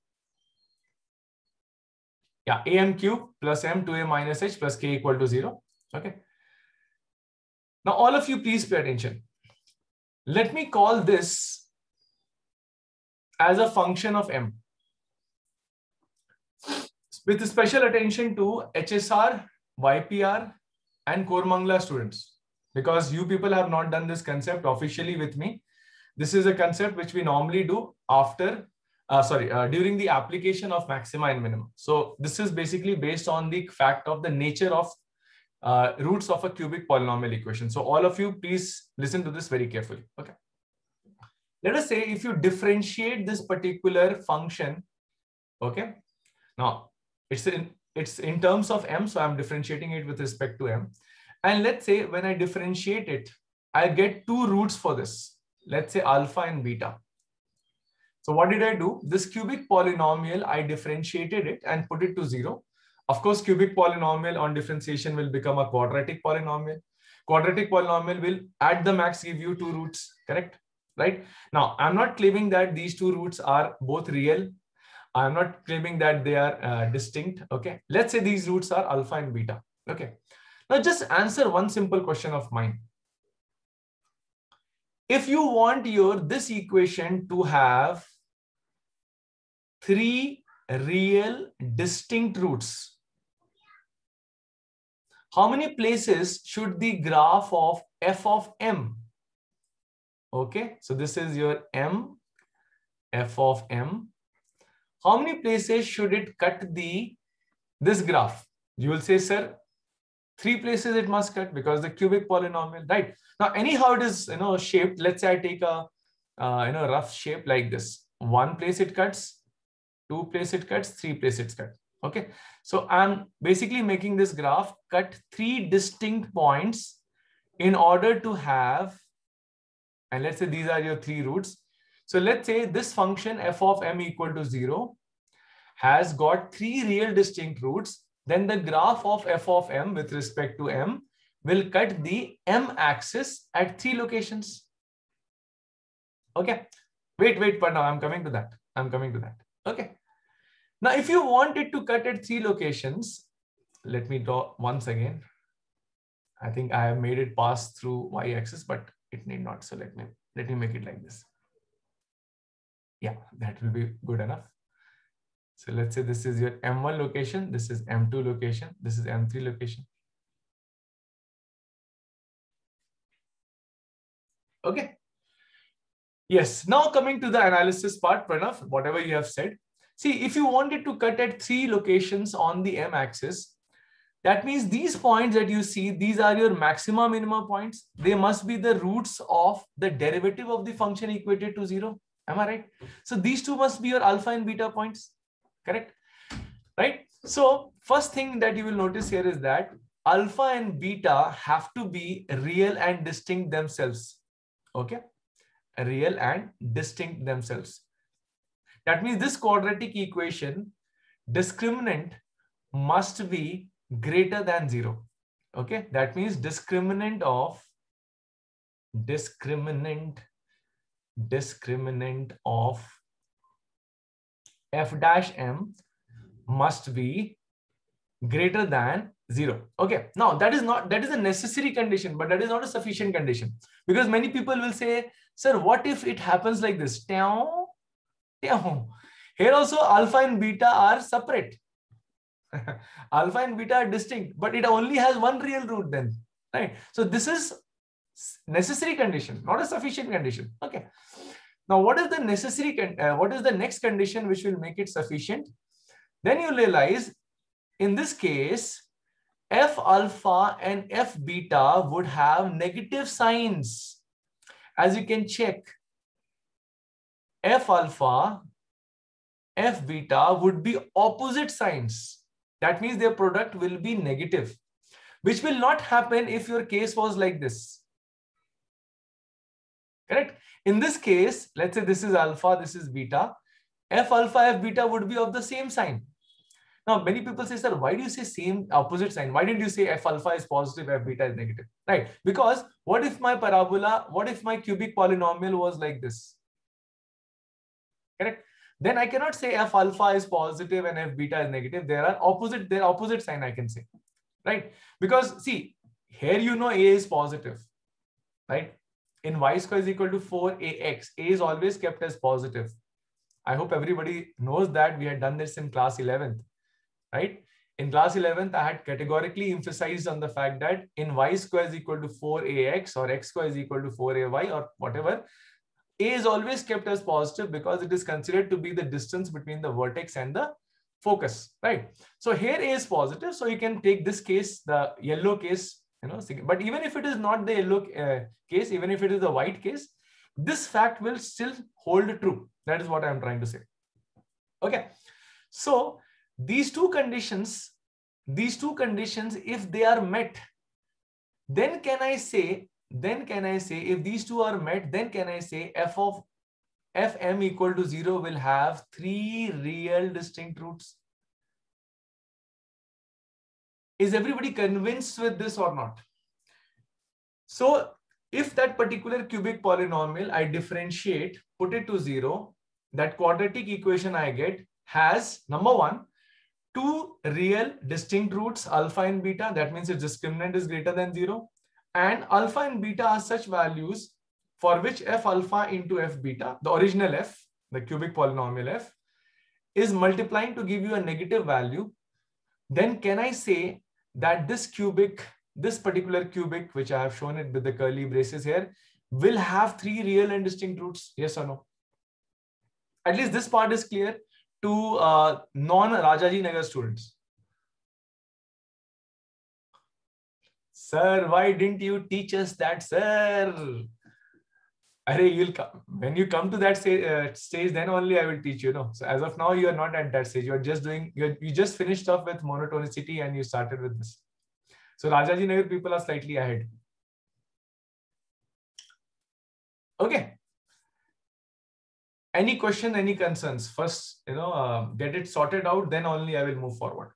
Yeah, am cube plus m 2a minus h plus k equal to 0. Okay. Now all of you please pay attention. Let me call this as a function of m, with special attention to HSR, YPR and Koramangala students, because you people have not done this concept officially with me. This is a concept which we normally do after, during the application of maxima and minima. So this is basically based on the fact of the nature of roots of a cubic polynomial equation. So all of you, please listen to this very carefully. Okay. Let us say if you differentiate this particular function, okay. Now it's in terms of m, so I'm differentiating it with respect to m. And let's say when I differentiate it, I get two roots for this. Let's say alpha and beta. So what did I do? This cubic polynomial, I differentiated it and put it to 0. Of course, cubic polynomial on differentiation will become a quadratic polynomial. Quadratic polynomial will at the max give you two roots, correct? Right? Now, I'm not claiming that these two roots are both real. I'm not claiming that they are distinct. Okay. Let's say these roots are alpha and beta. Okay. Now just answer one simple question of mine. If you want this equation to have three real distinct roots, how many places should the graph of f of m? Okay. So this is your m, f of m. How many places should it cut this graph? You will say, sir, 3 places it must cut because the cubic polynomial, right? Now, anyhow it is, shaped. Let's say I take a, rough shape like this. 1 place it cuts, 2 place it cuts, 3 place it cuts. Okay. So I'm basically making this graph cut 3 distinct points in order to have, and let's say these are your 3 roots. So let's say this function f of m equal to 0 has got 3 real distinct roots. Then the graph of f of m with respect to m will cut the m axis at 3 locations. Okay. Wait, but now I'm coming to that. Okay. Now, if you want it to cut at 3 locations, let me draw once again. I think I have made it pass through y-axis, but it need not. So let me make it like this. Yeah, that will be good enough. So let's say this is your M1 location, this is M2 location, this is M3 location. Okay. Yes. Now coming to the analysis part, Pranav, whatever you have said. See, if you wanted to cut at 3 locations on the M axis, that means these points that you see, these are your maxima minima points. They must be the roots of the derivative of the function equated to 0. Am I right? So these two must be your alpha and beta points. Correct? Right? So first thing that you will notice here is that alpha and beta have to be real and distinct themselves. Okay? Real and distinct themselves. That means this quadratic equation, discriminant must be greater than 0. Okay? That means discriminant of f dash m must be greater than 0. Okay. Now that is a necessary condition, but that is not a sufficient condition, because many people will say, sir, what if it happens like this? Here also alpha and beta are separate. Alpha and beta are distinct, but it only has one real root then, right? So this is necessary condition, not a sufficient condition. Okay. Now, what is the necessary? What is the next condition which will make it sufficient? Then you realize, in this case, F alpha and F beta would have negative signs. As you can check, F alpha, F beta would be opposite signs. That means their product will be negative, which will not happen if your case was like this. Correct? In this case, let's say this is alpha, this is beta. F alpha, F beta would be of the same sign. Now, many people say, sir, why do you say same opposite sign? Why didn't you say F alpha is positive, F beta is negative? Right? Because what if my parabola, what if my cubic polynomial was like this? Correct? Then I cannot say F alpha is positive and F beta is negative. They're opposite sign, I can say. Right? Because see, here you know A is positive. Right? In y square is equal to 4ax, A is always kept as positive. I hope everybody knows that. We had done this in class 11th. Right? In class 11th, I had categorically emphasized on the fact that in y square is equal to 4ax or x square is equal to 4ay or whatever, A is always kept as positive because it is considered to be the distance between the vertex and the focus, right? So here A is positive, so you can take this case, the yellow case, but even if it is not the yellow case, even if it is the white case, this fact will still hold true. That is what I am trying to say. Okay. So these two conditions, if they are met, then can I say, if these two are met, then can I say f of fm equal to 0 will have 3 real distinct roots? Is everybody convinced with this or not? So if that particular cubic polynomial I differentiate, put it to 0, that quadratic equation I get has, number one, 2 real distinct roots, alpha and beta. That means its discriminant is greater than 0. And alpha and beta are such values for which f alpha into f beta, the original f, the cubic polynomial f, is multiplying to give you a negative value. Then can I say that this particular cubic, which I have shown it with the curly braces here, will have 3 real and distinct roots? Yes or no? At least this part is clear to non-Rajaji Nagar students. Sir, why didn't you teach us that, sir? You'll come. When you come to that stage, then only I will teach you. So as of now, you are not at that stage. You are just doing. You just finished off with monotonicity and you started with this. So Rajaji Nagar people are slightly ahead. Okay. Any question, any concerns? First, get it sorted out. Then only I will move forward.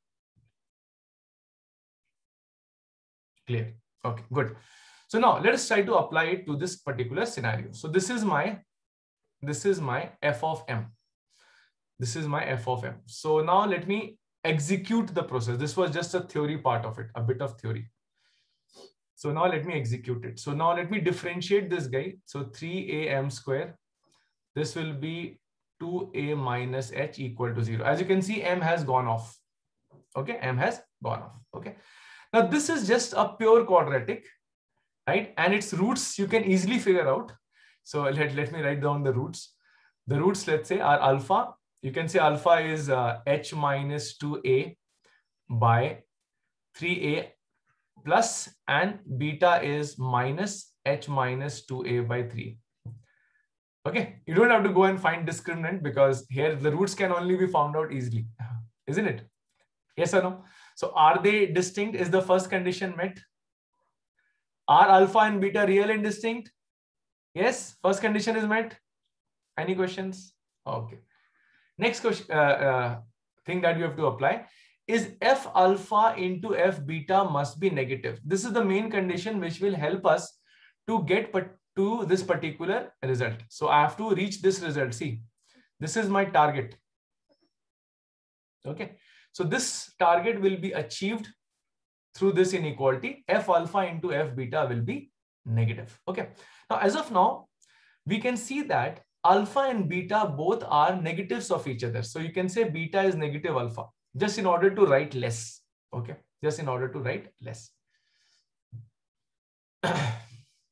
Clear. Okay, good. So now let us try to apply it to this particular scenario. So this is my f of m. This is my f of m. So now let me execute the process. This was just a theory part of it, a bit of theory. So now let me execute it. So now let me differentiate this guy. So 3am square. This will be 2a minus h equal to 0. As you can see, m has gone off. Okay, m has gone off. Okay. Now this is just a pure quadratic, right? And its roots you can easily figure out. So let me write down the roots. The roots, let's say, are alpha. You can say alpha is h minus 2a by 3a plus, and beta is minus h minus 2a by 3. Okay, you don't have to go and find discriminant because here the roots can only be found out easily, isn't it? Yes or no? So are they distinct? Is the first condition met? Are alpha and beta real and distinct? Yes, first condition is met. Any questions? Okay. Next question, thing that you have to apply is f alpha into f beta must be negative. This is the main condition which will help us to get to this particular result. So I have to reach this result. See, this is my target. Okay. So this target will be achieved through this inequality. F alpha into f beta will be negative. Okay. Now, as of now, we can see that alpha and beta both are negatives of each other. So you can say beta is negative alpha just in order to write less. Okay. Just in order to write less.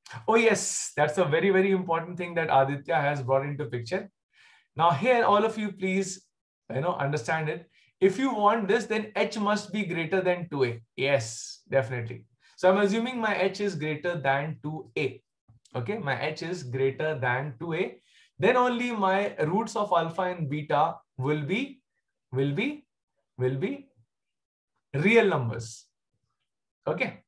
Oh yes, that's a very, very important thing that Aditya has brought into picture. Now here, all of you, please, understand it. If you want this, then H must be greater than 2A. Yes, definitely. So I'm assuming my H is greater than 2A. Okay, my H is greater than 2A. Then only my roots of alpha and beta will be real numbers. Okay.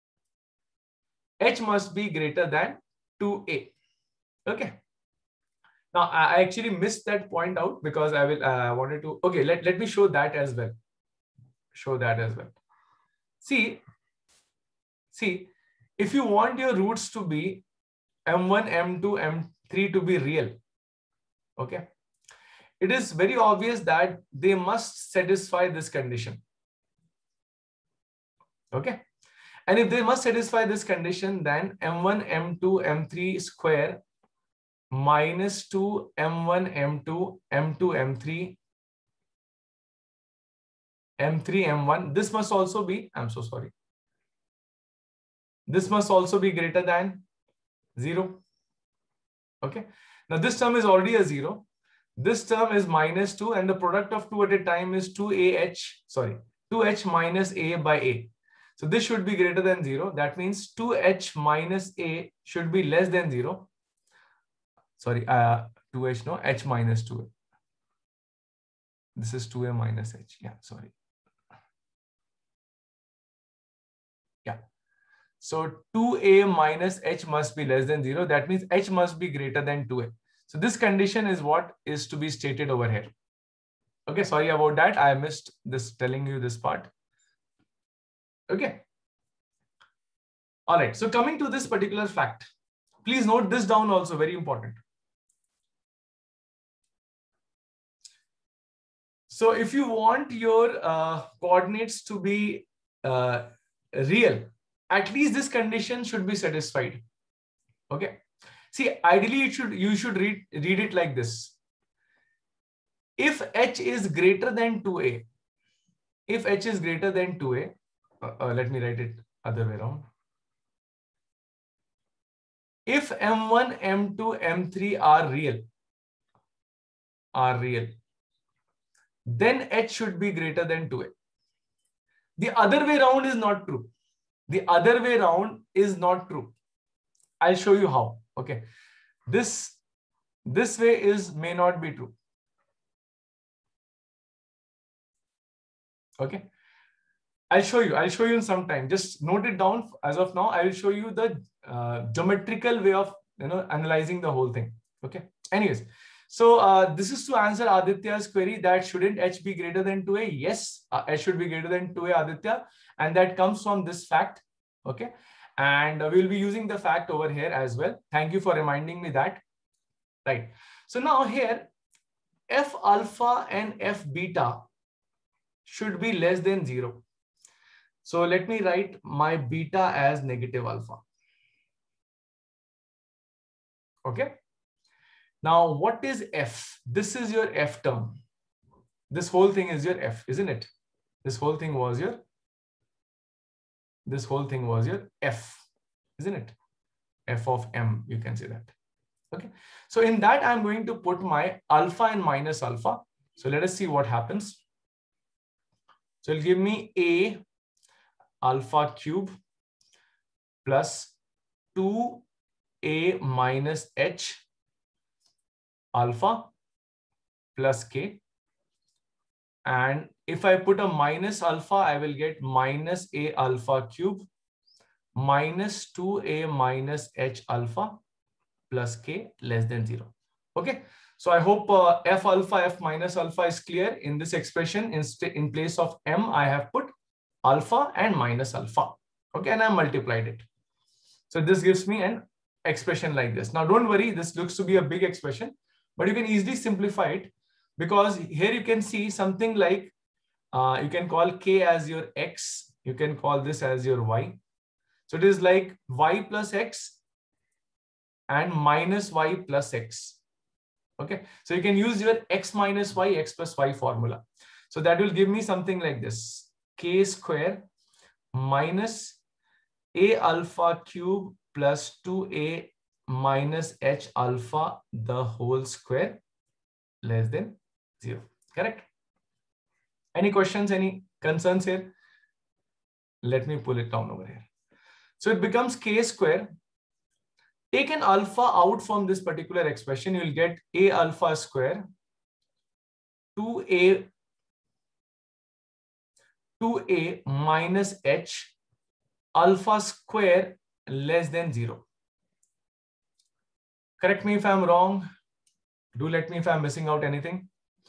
H must be greater than 2A. Okay. Now, I actually missed that point out because I wanted to, okay, let me show that as well. Show that as well. See, if you want your roots to be M1, M2, M3 to be real, okay, it is very obvious that they must satisfy this condition. Okay. And if they must satisfy this condition, then M1, M2, M3 square minus 2 M1, M2, M2, M3, M3, M1. This must also be, I'm so sorry. This must also be greater than 0. Okay. Now this term is already a 0. This term is minus 2 and the product of 2 at a time is 2H minus A by A. So this should be greater than 0. That means 2H minus A should be less than 0. Sorry, 2H, no, H minus 2A. This is 2A minus H. Yeah, sorry. Yeah. So 2A minus H must be less than 0. That means H must be greater than 2A. So this condition is what is to be stated over here. Okay, sorry about that. I missed this telling you this part. Okay. All right. So coming to this particular fact, please note this down also, very important. So if you want your coordinates to be real, at least this condition should be satisfied. Okay. See, ideally you should read it like this. If H is greater than 2A, if H is greater than 2A, let me write it other way around. If M1, M2, M3 are real, then H should be greater than 2A. The other way around is not true. The other way around is not true. I'll show you how. Okay. This way may not be true. Okay. I'll show you in some time. Just note it down as of now. I will show you the geometrical way of analyzing the whole thing. Okay. Anyways, so this is to answer Aditya's query that shouldn't H be greater than 2A? Yes, H should be greater than 2A, Aditya, and that comes from this fact. Okay, and we'll be using the fact over here as well. Thank you for reminding me that. Right. So now here, F alpha and F beta should be less than 0. So let me write my beta as negative alpha. Okay. Now what is F? This is your F term. This whole thing is your F, isn't it? This whole thing was your F, isn't it? F of M, you can say that. Okay. So in that, I'm going to put my alpha and minus alpha. So let us see what happens. So it'll give me A alpha cube plus 2A minus H alpha plus K. And if I put a minus alpha, I will get minus A alpha cube minus 2A minus H alpha plus K less than 0. Okay. So I hope F alpha, F minus alpha is clear. In this expression, in place of M, I have put alpha and minus alpha. Okay. And I multiplied it. So this gives me an expression like this. Now, don't worry. This looks to be a big expression, but you can easily simplify it because here you can see something like you can call K as your X. You can call this as your Y. So it is like Y plus X and minus Y plus X. Okay. So you can use your X minus Y, X plus Y formula. So that will give me something like this. K square minus A alpha cube plus 2a minus h alpha the whole square less than 0. Correct? Any questions, any concerns here? Let me pull it down over here. So it becomes k square. Take an alpha out from this particular expression. You will get a alpha square 2a minus h alpha square less than 0. Correct me if I'm wrong. Do let me if I'm missing out anything.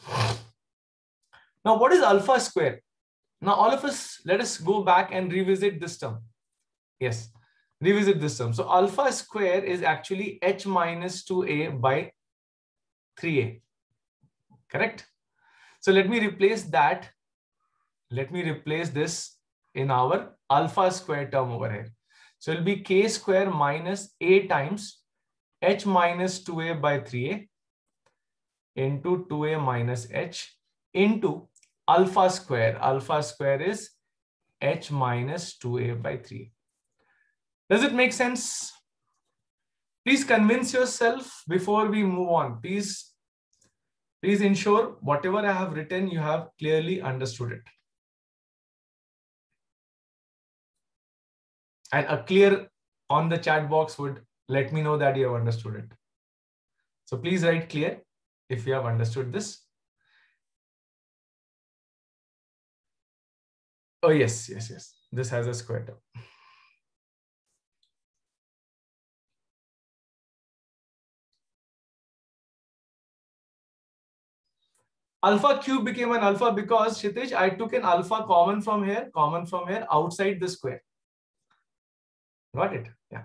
Now, what is alpha square? Now, all of us, let us go back and revisit this term. Yes, revisit this term. So, alpha square is actually h minus 2a by 3a. Correct? So, let me replace that. Let me replace this in our alpha square term over here. So, it will be k square minus a times h minus 2a by 3a into 2a minus h into alpha square. Alpha square is h minus 2a by 3. Does it make sense? Please convince yourself before we move on. Please ensure whatever I have written, you have clearly understood it. And a clear on the chat box would let me know that you have understood it. So please write clear if you have understood this. Oh, yes. This has a square term. Alpha cube became an alpha because, Kshitij, I took an alpha common from here outside the square. Got it? Yeah.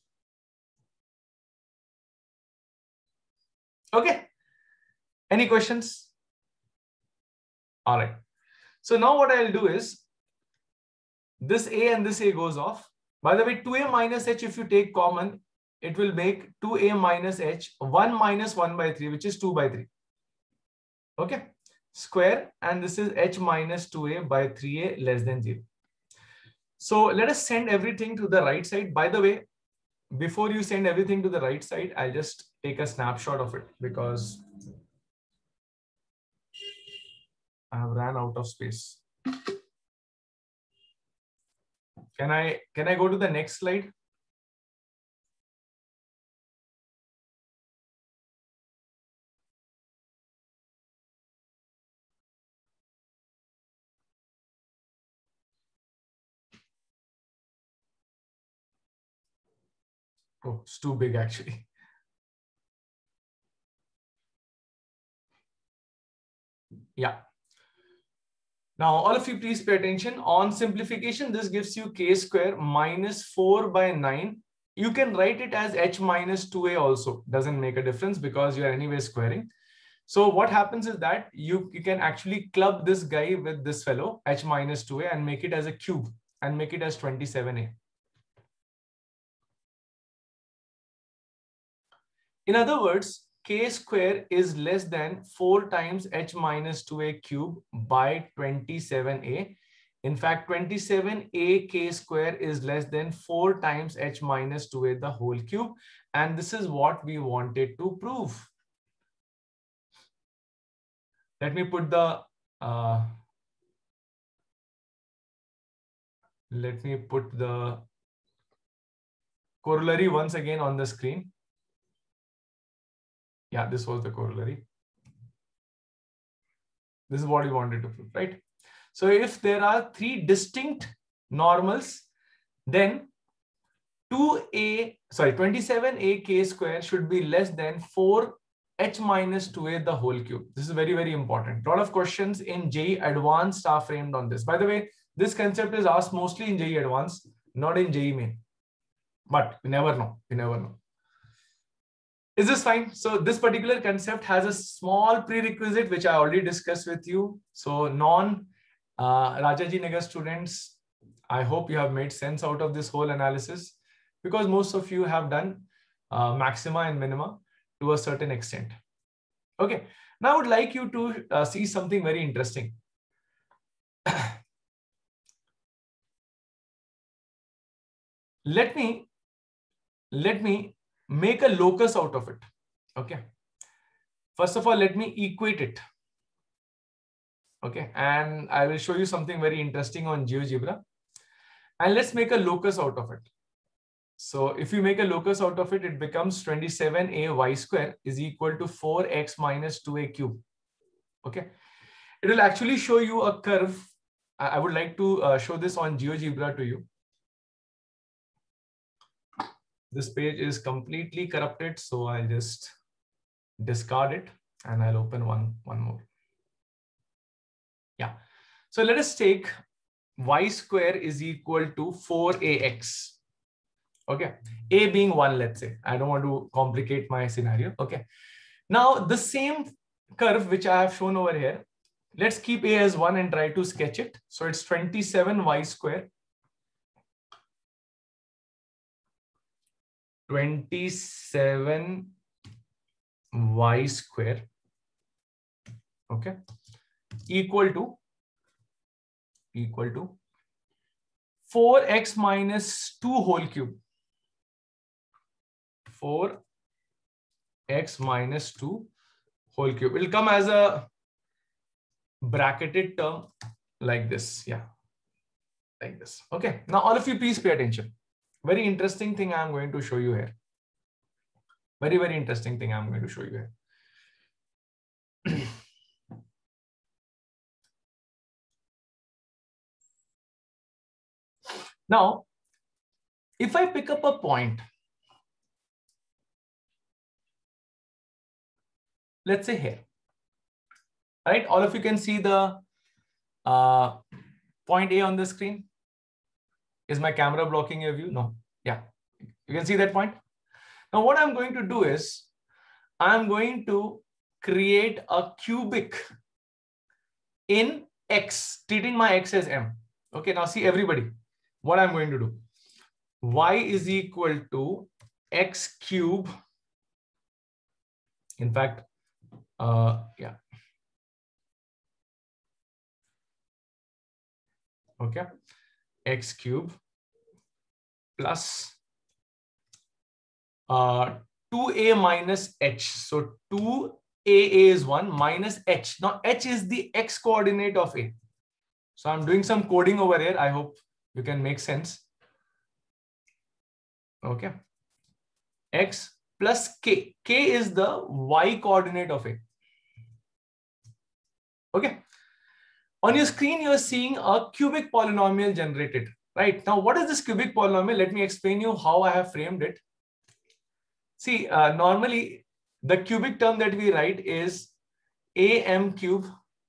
Okay. Any questions? All right. So now what I'll do is, this a and this a goes off. By the way, 2a minus h, if you take common, it will make 2a minus h, 1 minus 1 by 3, which is 2 by 3. Okay. Square, and this is h minus 2a by 3a less than 0. So let us send everything to the right side. By the way, before you send everything to the right side, I'll just take a snapshot of it because I have ran out of space. Can I go to the next slide? Oh, it's too big actually. Yeah. Now, all of you please pay attention. On simplification, this gives you k square minus 4 by 9. You can write it as h minus 2a also. Doesn't make a difference because you are anyway squaring. So what happens is that you can actually club this guy with this fellow, h minus 2a, and make it as a cube and make it as 27a. In other words, k square is less than 4 times h minus 2a cube by 27a. In fact, 27a k square is less than 4 times h minus 2a the whole cube. And this is what we wanted to prove. Let me put the corollary once again on the screen. Yeah, this was the corollary. This is what we wanted to prove, right? So if there are 3 distinct normals, then 27a k square should be less than 4 h minus 2a the whole cube. This is very, very important. A lot of questions in JEE Advanced are framed on this. By the way, this concept is asked mostly in JEE Advanced, not in JEE Main. But you never know. You never know. Is this fine? So this particular concept has a small prerequisite, which I already discussed with you. So non-Rajaji Nagar students, I hope you have made sense out of this whole analysis, because most of you have done maxima and minima to a certain extent. Okay. Now I would like you to see something very interesting. Let me let me make a locus out of it. Okay. First of all, let me equate it. Okay. And I will show you something very interesting on GeoGebra. And let's make a locus out of it. So if you make a locus out of it, it becomes 27a y square is equal to 4x minus 2a cube. Okay. It will actually show you a curve. I would like to show this on GeoGebra to you. This page is completely corrupted, so I'll just discard it and I'll open one more. Yeah. So let us take y square is equal to 4ax. Okay. A being 1, let's say. I don't want to complicate my scenario. Okay. Now, the same curve which I have shown over here, let's keep a as 1 and try to sketch it. So it's 27y square. 27y square. Okay. Equal to 4x minus 2 whole cube. 4x minus 2 whole cube. It will come as a bracketed term like this. Yeah. Like this. Okay. Now, all of you, please pay attention. Very interesting thing I'm going to show you here. Very, very interesting thing I'm going to show you here. Now, if I pick up a point, let's say here, right? All of you can see the point A on the screen. Is my camera blocking your view? No. Yeah. You can see that point. Now, what I'm going to do is I'm going to create a cubic in X, treating my X as M. Okay. Now see everybody, what I'm going to do. Y is equal to X cube. In fact, yeah. Okay. X cube plus 2a minus h. So 2a is 1 minus h. Now h is the x coordinate of a. So I'm doing some coding over here. I hope you can make sense. Okay. X plus k. K is the y coordinate of a. Okay. On your screen, you're seeing a cubic polynomial generated. Right. Now, what is this cubic polynomial? Let me explain you how I have framed it. See, normally the cubic term that we write is am cube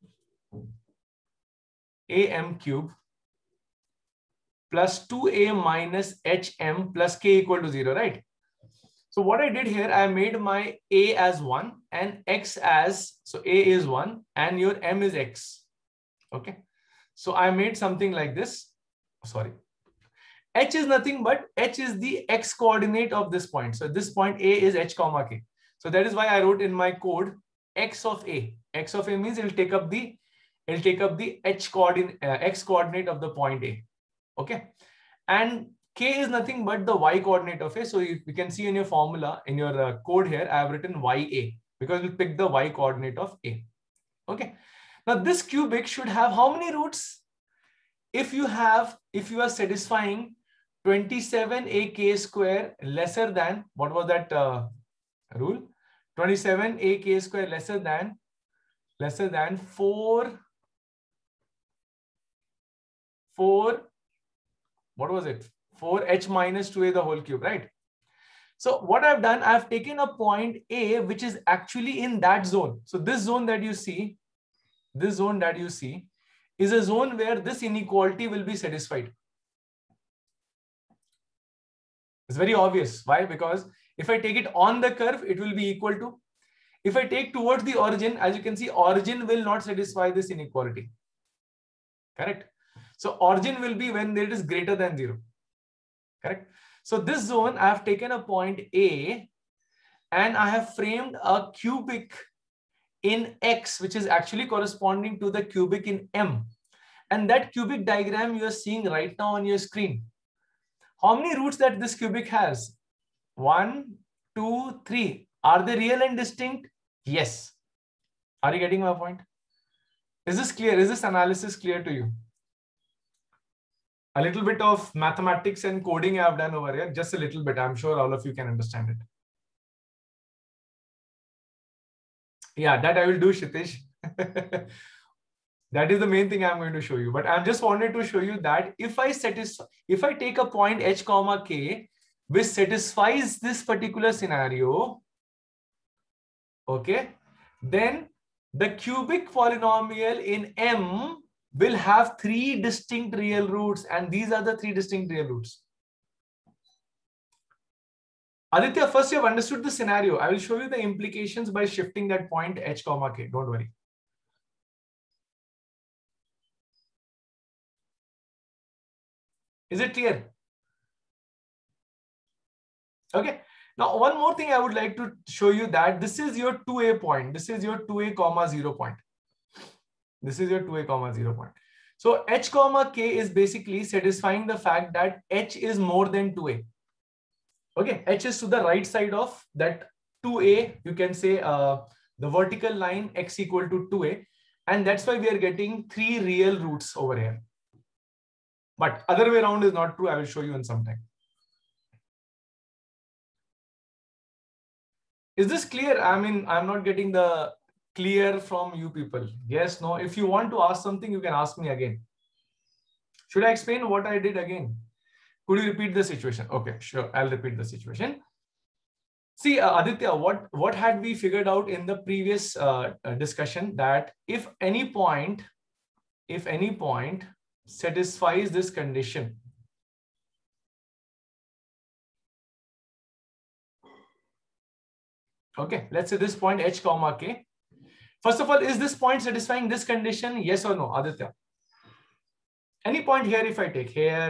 plus 2a minus hm plus k equal to 0, right? So what I did here, I made my a as 1 and x as, so a is 1 and your m is x. Okay. So I made something like this. Sorry. H is nothing but h is the x coordinate of this point. So this point a is h comma k. So that is why I wrote in my code x of a. X of a means it'll take up the h coordinate, x coordinate of the point a. Okay. And k is nothing but the y coordinate of a. So you can see in your formula, in your code here, I have written ya because we'll pick the y coordinate of a. Okay. Now this cubic should have how many roots? If you are satisfying 27ak square lesser than, what was that rule? 27ak square lesser than 4, what was it? 4h minus 2a the whole cube, right? So what I've done, I've taken a point A which is actually in that zone. So this zone that you see, is a zone where this inequality will be satisfied. It's very obvious. Why? Because if I take it on the curve, it will be equal to. If I take towards the origin, as you can see, origin will not satisfy this inequality. Correct? So origin will be when it is greater than 0. Correct? So this zone, I have taken a point A and I have framed a cubic in X, which is actually corresponding to the cubic in M. And that cubic diagram you are seeing right now on your screen. How many roots that this cubic has? 1, 2, 3. Are they real and distinct? Yes. Are you getting my point? Is this clear? Is this analysis clear to you? A little bit of mathematics and coding I have done over here. Just a little bit. I'm sure all of you can understand it. Yeah, that I will do, Kshitish. That is the main thing I'm going to show you. But I just wanted to show you that if I take a point h comma k which satisfies this particular scenario, okay, then the cubic polynomial in M will have 3 distinct real roots, and these are the 3 distinct real roots. Aditya, first you have understood the scenario. I will show you the implications by shifting that point h comma k. Don't worry. Is it clear? Okay. Now, one more thing I would like to show you that this is your 2a point. This is your 2a comma 0 point. This is your 2a comma 0 point. So h comma k is basically satisfying the fact that h is more than 2a. Okay, h is to the right side of that 2a. You can say the vertical line x equal to 2a. And that's why we are getting 3 real roots over here. But other way around is not true. I will show you in some time. Is this clear? I mean, I'm not getting the clear from you people. Yes, no. If you want to ask something, you can ask me again. Should I explain what I did again? Could you repeat the situation? Okay, sure. I'll repeat the situation. See, Aditya, what had we figured out in the previous discussion that if any point satisfies this condition, okay, let's say this point h comma k. First of all, is this point satisfying this condition? Yes or no, Aditya? Any point here, if I take here,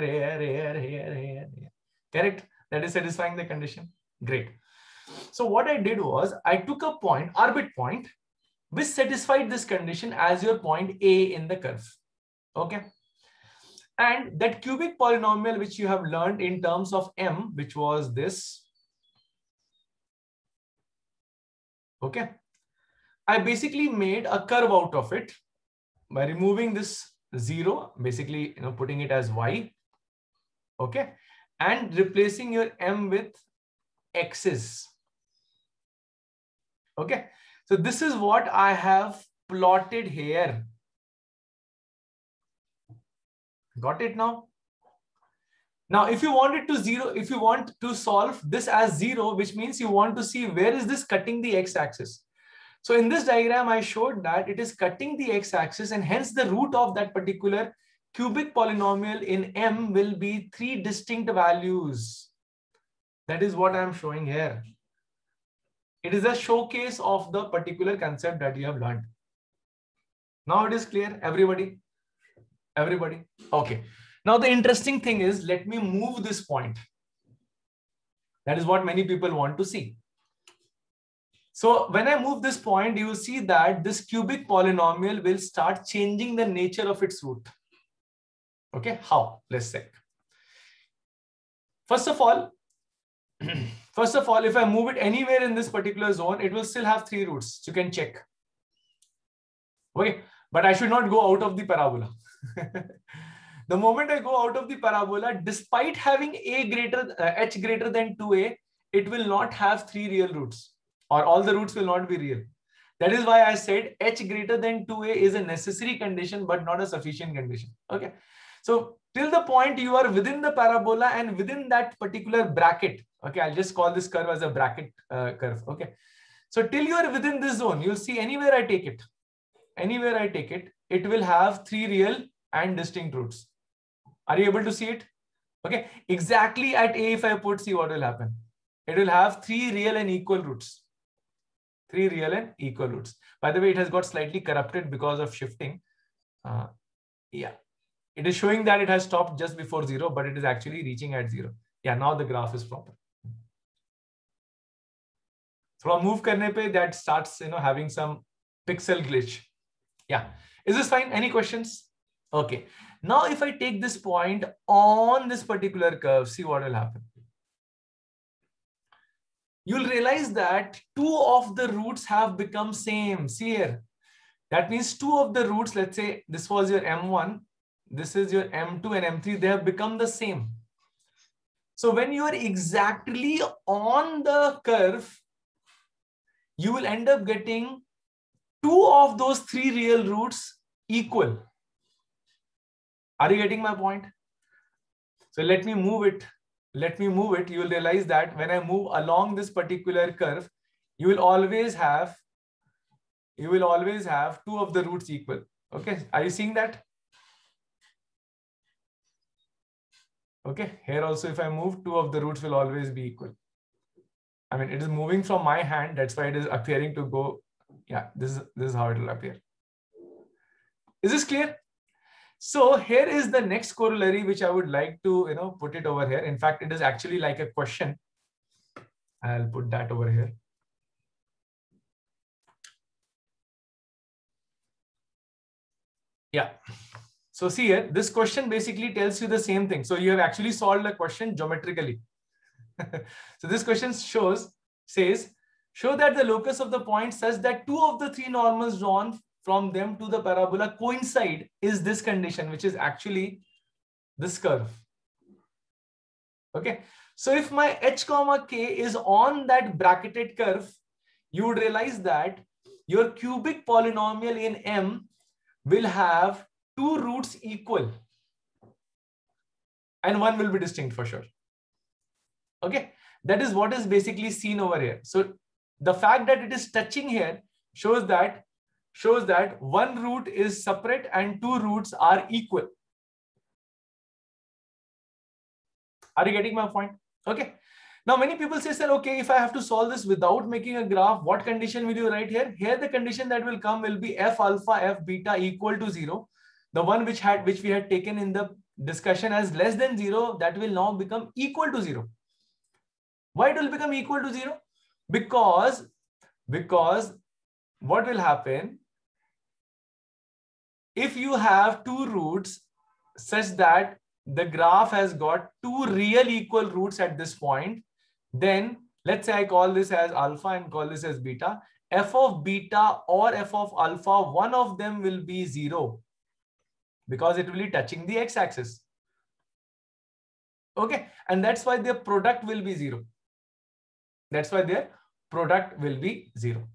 correct? That is satisfying the condition. Great. So what I did was I took a point, orbit point, which satisfied this condition as your point A in the curve. Okay. And that cubic polynomial which you have learned in terms of M, which was this. Okay. I basically made a curve out of it by removing this 0, basically, putting it as y. Okay. And replacing your M with x's. Okay. So this is what I have plotted here. Got it now? Now, if you want it to 0, if you want to solve this as 0, which means you want to see where is this cutting the x-axis. So in this diagram, I showed that it is cutting the x-axis, and hence the root of that particular cubic polynomial in M will be 3 distinct values. That is what I am showing here. It is a showcase of the particular concept that you have learned. Now it is clear, everybody? Everybody? Okay. Now the interesting thing is, let me move this point. That is what many people want to see. So when I move this point, you will see that this cubic polynomial will start changing the nature of its root. Okay, how? Let's check. First of all, if I move it anywhere in this particular zone, it will still have 3 roots. You can check. Okay, but I should not go out of the parabola. The moment I go out of the parabola, despite having h greater than 2a, it will not have 3 real roots, or all the roots will not be real. That is why I said h greater than 2a is a necessary condition, but not a sufficient condition. Okay. So till the point you are within the parabola and within that particular bracket. Okay. I'll just call this curve as a bracket curve. Okay. So till you are within this zone, you'll see anywhere I take it, it will have 3 real and distinct roots. Are you able to see it? Okay. Exactly at A, if I put, see what will happen. It will have 3 real and equal roots. 3 real and equal roots. By the way, it has got slightly corrupted because of shifting. Yeah. It is showing that it has stopped just before 0, but it is actually reaching at 0. Yeah, now the graph is proper. From move karne pe, that starts, having some pixel glitch. Yeah. Is this fine? Any questions? Okay. Now, if I take this point on this particular curve, see what will happen. you'll realize that two of the roots have become same. See here. That means two of the roots, let's say this was your M1, this is your M2 and M3, they have become the same. So when you are exactly on the curve, you will end up getting two of those three real roots equal. Are you getting my point? So let me move it. Let me move it. You will realize that when I move along this particular curve, you will always have two of the roots equal. Okay, are you seeing that? Okay, here also if I move, two of the roots will always be equal. I mean, it is moving from my hand, that's why it is appearing to go. Yeah, this is how it will appear. Is this clear? So here is the next corollary which I would like to put it over here. In fact, it is actually like a question. I'll put that over here. Yeah. So see here, this question basically tells you the same thing. So you have actually solved the question geometrically. So this question says, show that the locus of the point such that two of the three normals drawn from them to the parabola coincide is this condition, which is actually this curve. Okay. So if my h comma k is on that bracketed curve, you would realize that your cubic polynomial in M will have two roots equal and one will be distinct for sure. Okay, that is what is basically seen over here. So the fact that it is touching here shows that one root is separate and two roots are equal. Are you getting my point? Okay. Now many people say, sir, okay, if I have to solve this without making a graph, what condition will you write here? Here the condition that will come will be f alpha f beta equal to 0. The one which we had taken in the discussion as less than 0, that will now become equal to 0. Why it will become equal to 0? Because what will happen if you have two roots such that the graph has got two real equal roots at this point, then let's say I call this as alpha and call this as beta. F of beta or f of alpha, one of them will be 0 because it will be touching the x-axis. Okay, and that's why their product will be 0. That's why their product will be 0.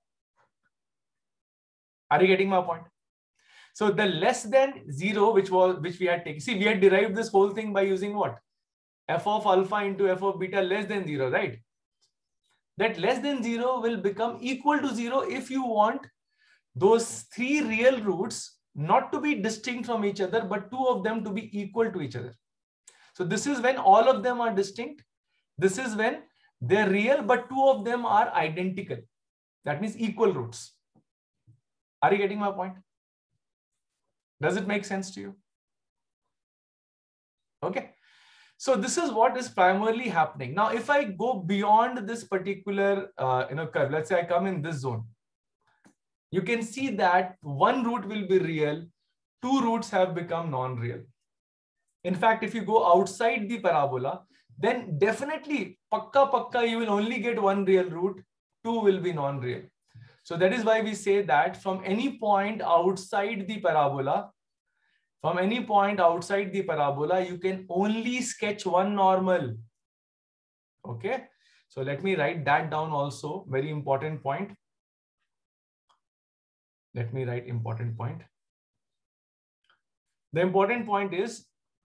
Are you getting my point? So the less than 0, which we had taken, see, we had derived this whole thing by using what? F of alpha into f of beta less than 0, right? That less than 0 will become equal to 0 if you want those three real roots not to be distinct from each other, but two of them to be equal to each other. So this is when all of them are distinct. This is when they're real, but two of them are identical. That means equal roots. Are you getting my point? Does it make sense to you? Okay. So this is what is primarily happening. Now, if I go beyond this particular curve, let's say I come in this zone, you can see that one root will be real, two roots have become non-real. In fact, if you go outside the parabola, then definitely pakka you will only get one real root, two will be non-real. So that is why we say that from any point outside the parabola, you can only sketch one normal. Okay. So let me write that down also. Very important point. Let me write important point. The important point is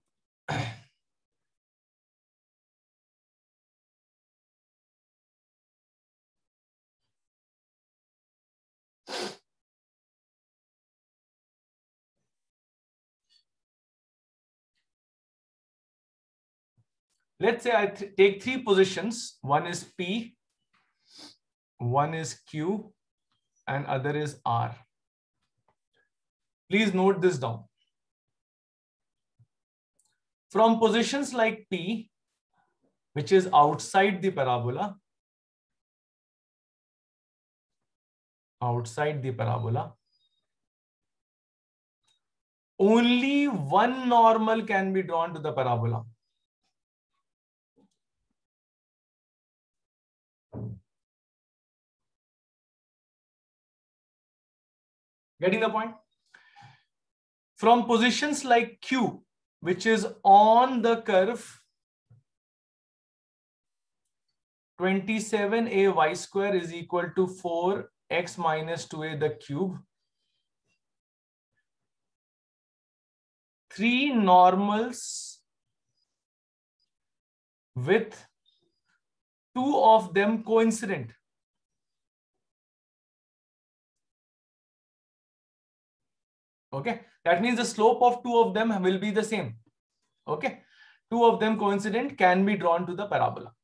let's say I take three positions. One is P, one is Q, and other is R. Please note this down. From positions like P, which is outside the parabola, only one normal can be drawn to the parabola. Getting the point? From positions like Q, which is on the curve 27a y square is equal to 4x minus 2a the cube. 3 normals with 2 of them coincident. Okay, that means the slope of 2 of them will be the same. Okay, 2 of them coincident can be drawn to the parabola.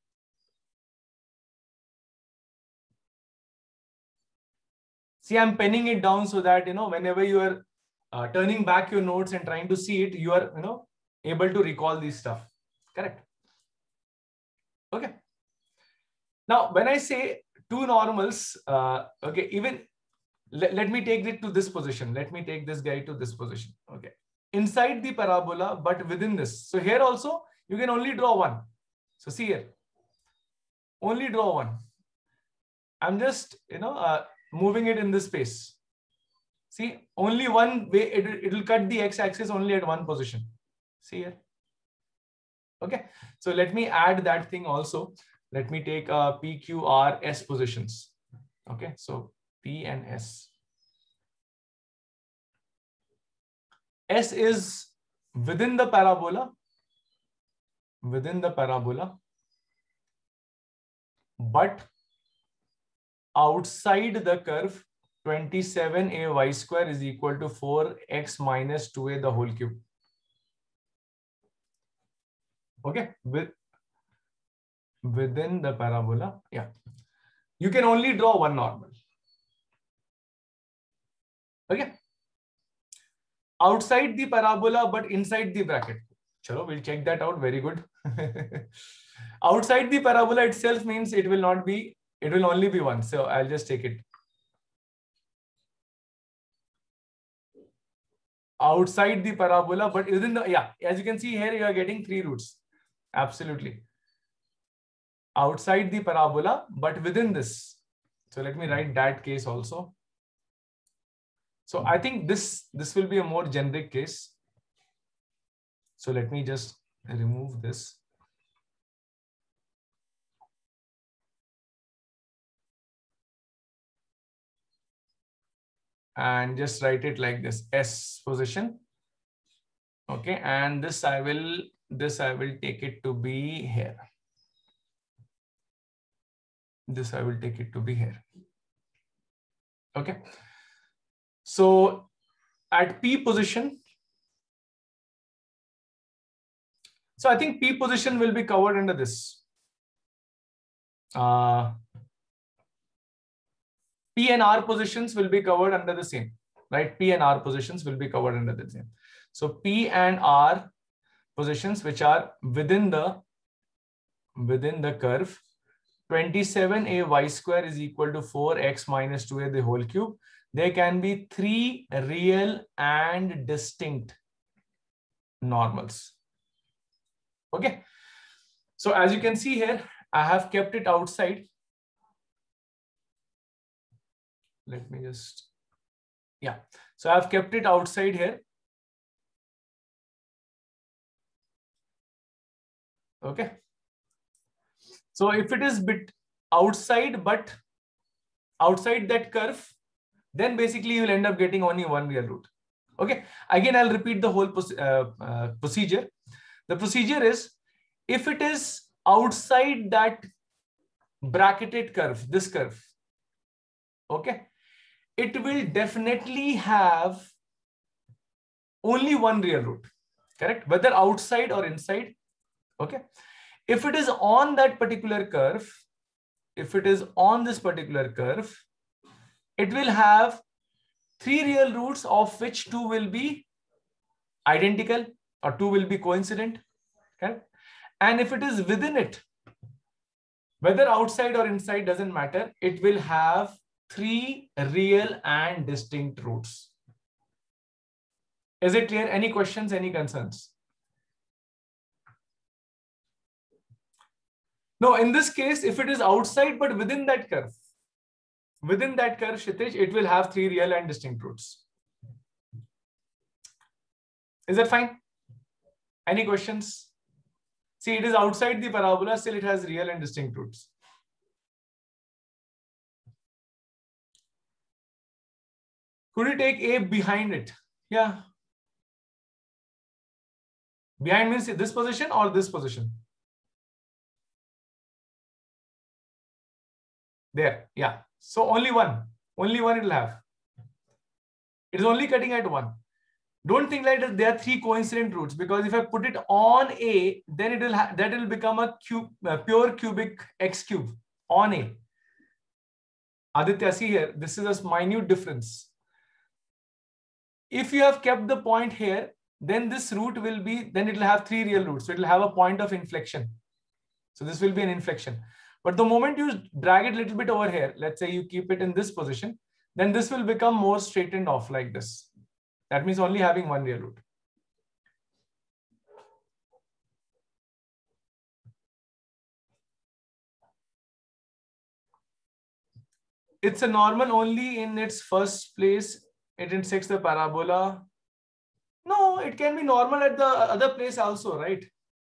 See, I'm penning it down so that, whenever you are turning back your notes and trying to see it, you are, able to recall these stuff. Correct. Okay. Now, when I say 2 normals, okay, even let me take it to this position. Let me take this guy to this position. Okay. Inside the parabola, but within this. So here also, you can only draw one. So see here, only draw one. I'm just, moving it in this space. See, only one way, it will cut the x-axis only at one position. See here. Okay. So let me add that thing also. Let me take P, Q, R, S positions. Okay. So P and S. S is within the parabola, but outside the curve 27a y square is equal to 4x minus 2a the whole cube. Okay, within the parabola, yeah. You can only draw one normal. Okay. Outside the parabola, but inside the bracket. Chalo, we'll check that out. Very good. Outside the parabola itself means it will not be, it will only be one. So I'll just take it. Outside the parabola, but within the, yeah, as you can see here, you are getting 3 roots. Absolutely. Outside the parabola, but within this. So let me write that case also. So I think this will be a more generic case. So let me just remove this. And just write it like this, S position. Okay, and this I will take it to be here. This I will take it to be here. Okay. So at P position, so I think P position will be covered under this. P and R positions will be covered under the same, right? P and R positions will be covered under the same. So P and R positions which are within the curve 27a y square is equal to 4x minus 2a the whole cube. There can be 3 real and distinct normals. Okay. So as you can see here, I have kept it outside. Let me just, yeah. So I've kept it outside here. Okay. So if it is bit outside, but outside that curve, then basically you'll end up getting only one real root. Okay. Again, I'll repeat the whole procedure. The procedure is, if it is outside that bracketed curve, this curve, okay, it will definitely have only one real root, correct? Whether outside or inside, okay? If it is on that particular curve, if it is on this particular curve, it will have 3 real roots, of which 2 will be identical or 2 will be coincident, okay? And if it is within it, whether outside or inside doesn't matter, it will have 3 real and distinct roots. Is it clear? Any questions, any concerns? No, in this case, if it is outside but within that curve, Kshitij, it will have three real and distinct roots. Is that fine? Any questions? See, it is outside the parabola, still it has real and distinct roots. Could you take A behind it? Yeah. Behind means this position or this position? There, yeah. So only one it will have. It is only cutting at one. Don't think like there are three coincident roots, because if I put it on A, then it will that will become a pure cubic x cube on A. Aditya, see here, this is a minute difference. If you have kept the point here, then this root will be, then it will have three real roots. So it will have a point of inflection. So this will be an inflection. But the moment you drag it a little bit over here, let's say you keep it in this position, then this will become more straightened off like this. That means only having one real root. It's a normal only in its first place. It intersects the parabola. No, it can be normal at the other place also, right?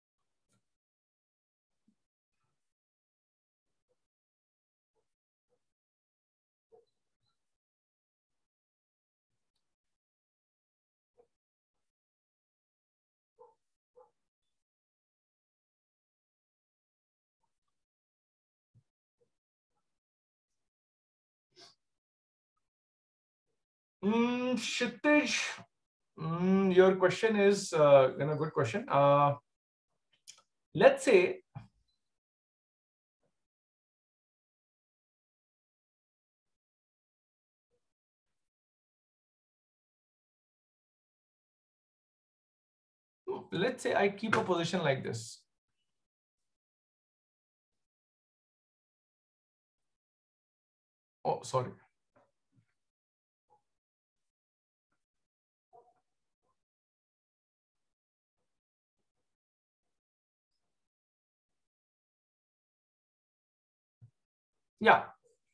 Kshitij, your question is a good question. Let's say I keep a position like this. Oh, sorry. Yeah.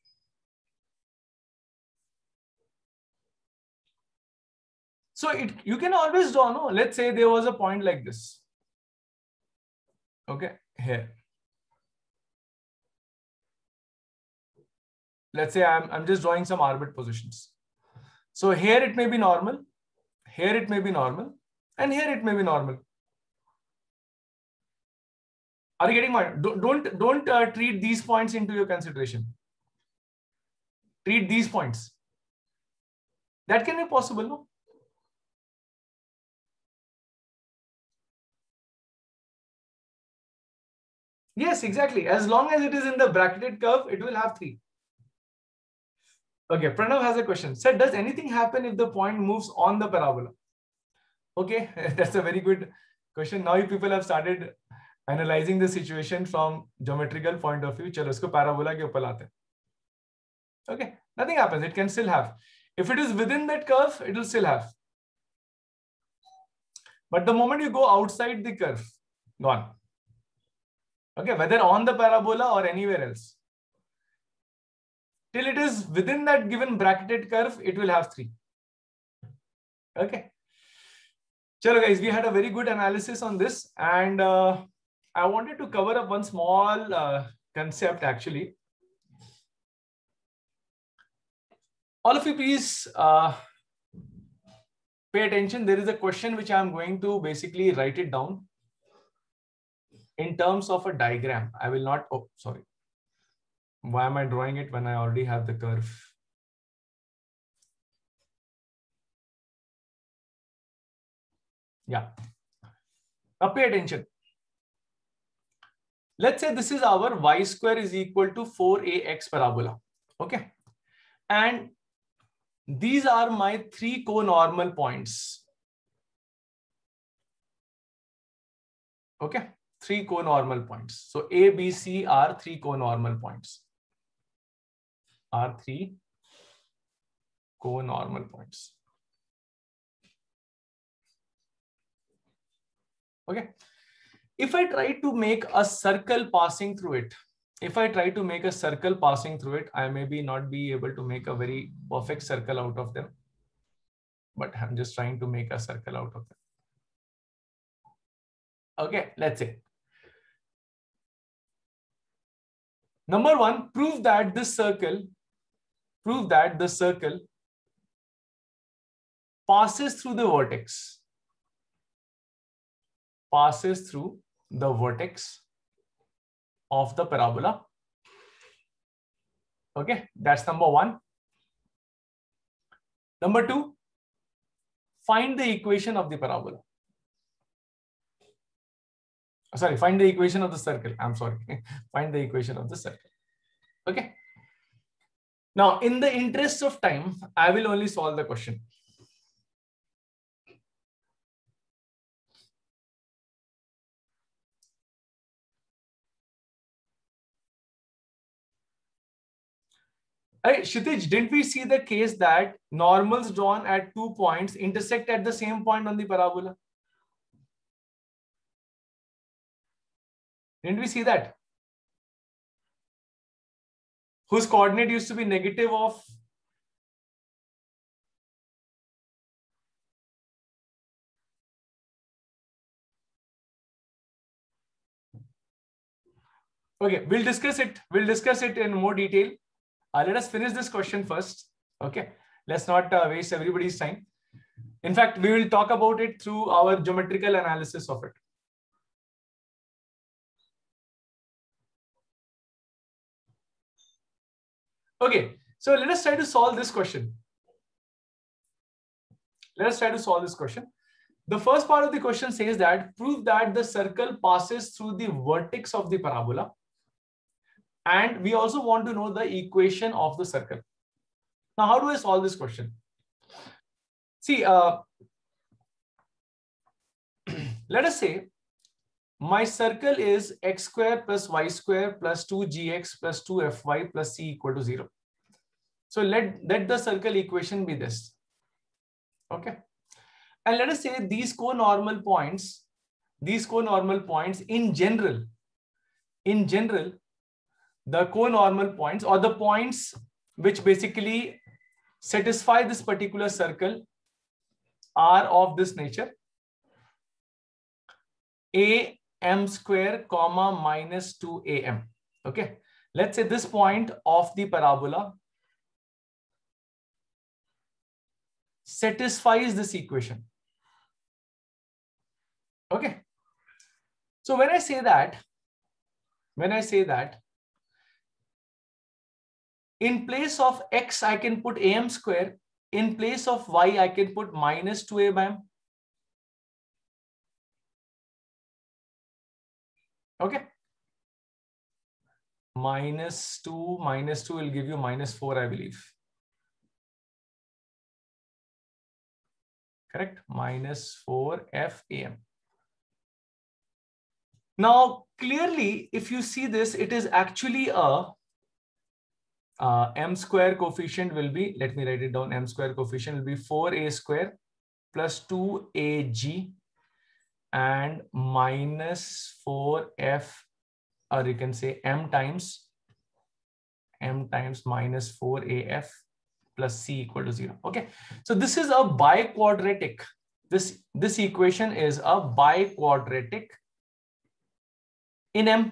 So you can always draw, no? Let's say there was a point like this. Okay, here. Let's say I'm just drawing some orbit positions. So here it may be normal, here it may be normal, and here it may be normal. Are you getting my? Don't treat these points into your consideration. Treat these points. That can be possible, no? Yes, exactly. As long as it is in the bracketed curve, it will have three. Okay, Pranav has a question. Sir, does anything happen if the point moves on the parabola? Okay, that's a very good question. Now you people have started analyzing the situation from geometrical point of view. Chalo, isko parabola ke upar laate. Okay, nothing happens. It can still have. If it is within that curve, it will still have. But the moment you go outside the curve, gone. Okay, whether on the parabola or anywhere else. Till it is within that given bracketed curve, it will have three. Okay. Chalo guys, we had a very good analysis on this, and I wanted to cover up one small concept actually. All of you please pay attention. There is a question which I am going to basically write it down in terms of a diagram. I will not, oh, sorry. Why am I drawing it when I already have the curve? Yeah. Now pay attention. Let's say this is our y square is equal to 4ax parabola. Okay. And these are my three co-normal points. Okay. Three co-normal points. So A, B, C are three co-normal points. Are three co-normal points. Okay. If I try to make a circle passing through it, I maybe not be able to make a very perfect circle out of them, but I'm just trying to make a circle out of them. Okay, let's say. Number one, prove that the circle passes through the vertex. Passes through the vertex of the parabola. Okay, that's number one. Number two, find the equation of the parabola. Sorry, find the equation of the circle. I'm sorry. Find the equation of the circle. Okay. Now, in the interest of time, I will only solve the question. Hey, Kshitij, didn't we see the case that normals drawn at 2 points intersect at the same point on the parabola? Didn't we see that? Whose coordinate used to be negative of okay, we'll discuss it. We'll discuss it in more detail. Let us finish this question first. Okay, let's not waste everybody's time. In fact, we will talk about it through our geometrical analysis of it. Okay, so let us try to solve this question. The first part of the question says that prove that the circle passes through the vertex of the parabola. And we also want to know the equation of the circle. Now, how do I solve this question? See, let us say my circle is x square plus y square plus 2gx plus 2fy plus c equal to 0. So let the circle equation be this. Okay. And let us say these co-normal points in general, the co-normal points or the points which basically satisfy this particular circle are of this nature. am square comma minus 2am. Okay. Let's say this point of the parabola satisfies this equation. Okay. So when I say that, in place of x, I can put am square. In place of y, I can put minus 2am. Okay. minus 2 will give you minus 4, I believe. Correct? Minus 4 FAM. Now, clearly, if you see this, it is actually a m square coefficient will be, let me write it down, m square coefficient will be 4a square plus 2ag and minus 4f, or you can say m times minus 4af plus c equal to 0. Okay, so this is a biquadratic. This equation is a biquadratic in M.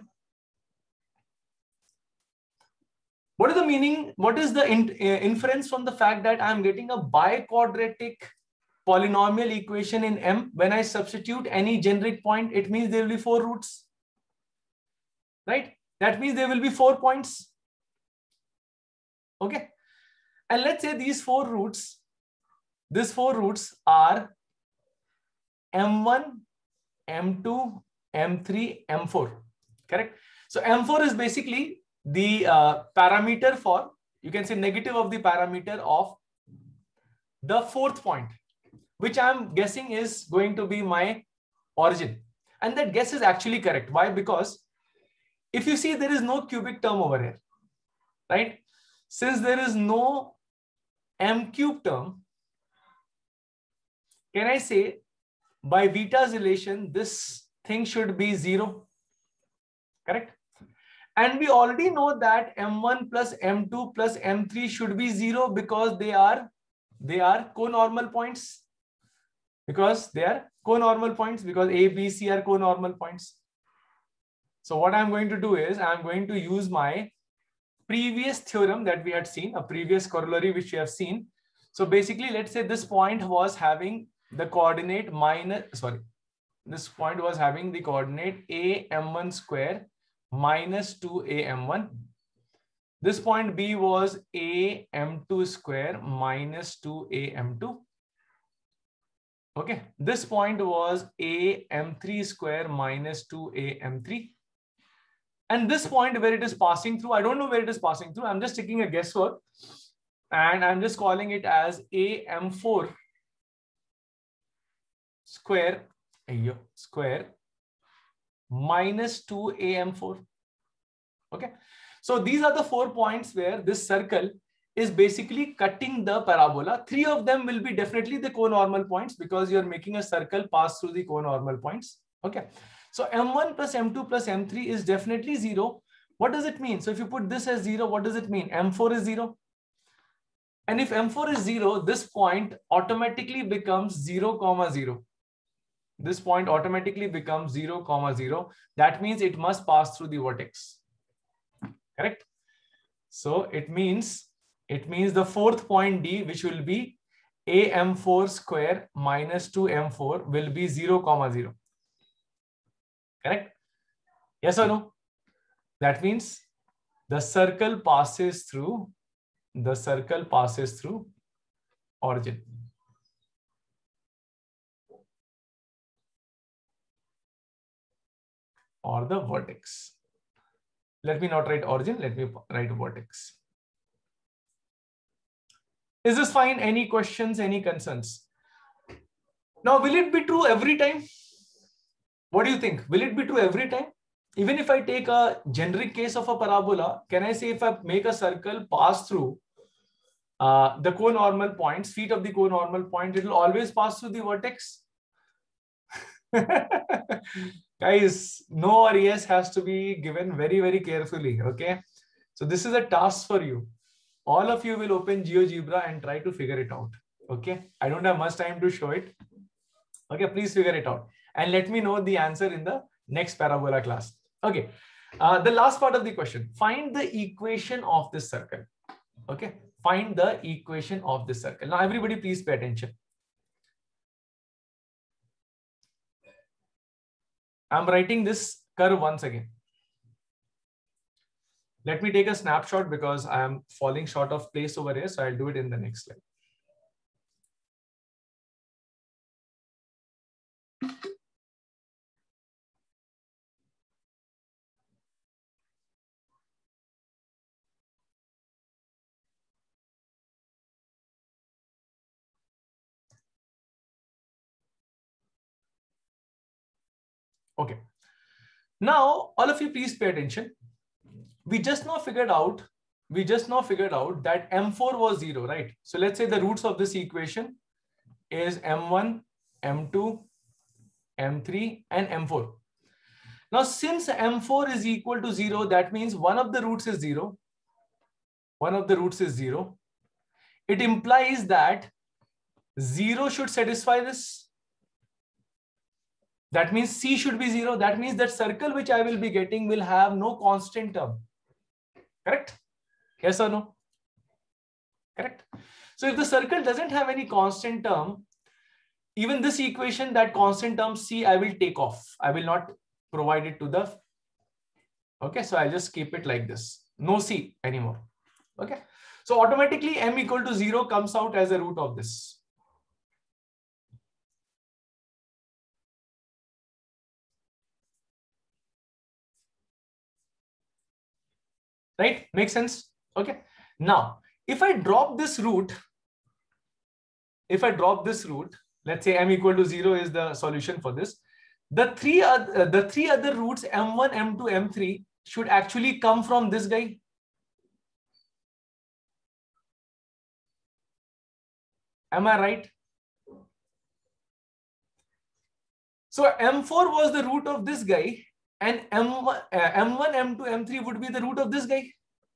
What is the meaning? What is the inference from the fact that I'm getting a biquadratic polynomial equation in M? When I substitute any generic point, it means there will be 4 roots, right? That means there will be 4 points. Okay. And let's say these 4 roots are M1, M2, M3, M4, correct? So M4 is basically the parameter for, you can say negative of the parameter of the 4th point, which I'm guessing is going to be my origin. And that guess is actually correct. Why? Because if you see, there is no cubic term over here, right? Since there is no m cube term, can I say by Vieta's relation, this thing should be 0. Correct? And we already know that M1 plus M2 plus M3 should be 0 because they are co-normal points. Because they are co-normal points, because A, B, C are co-normal points. So what I'm going to do is I'm going to use my previous theorem that we had seen, a previous corollary which we have seen. So basically, let's say this point was having the coordinate this point was having the coordinate a m1 square minus 2a m1. This point B was a m2 square minus 2a m2. Okay, this point was a m3 square minus 2a m3. And this point where it is passing through, I don't know where it is passing through. I'm just taking a guesswork. And I'm just calling it as a m4 square minus 2a m4. Okay. So these are the 4 points where this circle is basically cutting the parabola. 3 of them will be definitely the co-normal points because you're making a circle pass through the co-normal points. Okay. So M1 plus M2 plus M3 is definitely 0. What does it mean? So if you put this as 0, what does it mean? M4 is 0. And if M4 is 0, this point automatically becomes 0, 0. This point automatically becomes 0, 0. That means it must pass through the vertex. Correct? So it means the 4th point D, which will be AM4 square minus 2M4 will be 0, 0. Correct? Yes or no? That means the circle passes through origin. Or the vertex. Let me not write origin, let me write vertex. Is this fine? Any questions, any concerns? Now, will it be true every time? What do you think? Will it be true every time? Even if I take a generic case of a parabola, can I say if I make a circle pass through the co-normal points, feet of the co-normal point, it will always pass through the vertex? Guys, no or yes has to be given very, very carefully. Okay. So this is a task for you. All of you will open GeoGebra and try to figure it out. Okay. I don't have much time to show it. Okay. Please figure it out. And let me know the answer in the next parabola class. Okay. The last part of the question. Find the equation of this circle. Okay. Find the equation of this circle. Now, everybody please pay attention. I'm writing this curve once again. Let me take a snapshot because I am falling short of place over here. So I'll do it in the next slide. Okay. Now, all of you please pay attention. We just now figured out that M4 was 0, right? So let's say the roots of this equation is M1, M2, M3, and M4. Now, since M4 is equal to 0, that means one of the roots is 0. One of the roots is 0. It implies that 0 should satisfy this. That means C should be 0. That means that circle which I will be getting will have no constant term. Correct? Yes or no? Correct. So if the circle doesn't have any constant term, even this equation, that constant term C, I will take off. I will not provide it to the... Okay, so I'll just keep it like this. No C anymore. Okay. So automatically M equal to 0 comes out as a root of this. Right? Makes sense? Okay. Now, if I drop this root, let's say M equal to 0 is the solution for this. The three other roots, M1, M2, M3, should actually come from this guy. Am I right? So M4 was the root of this guy, and M1, M2, M3 would be the root of this guy.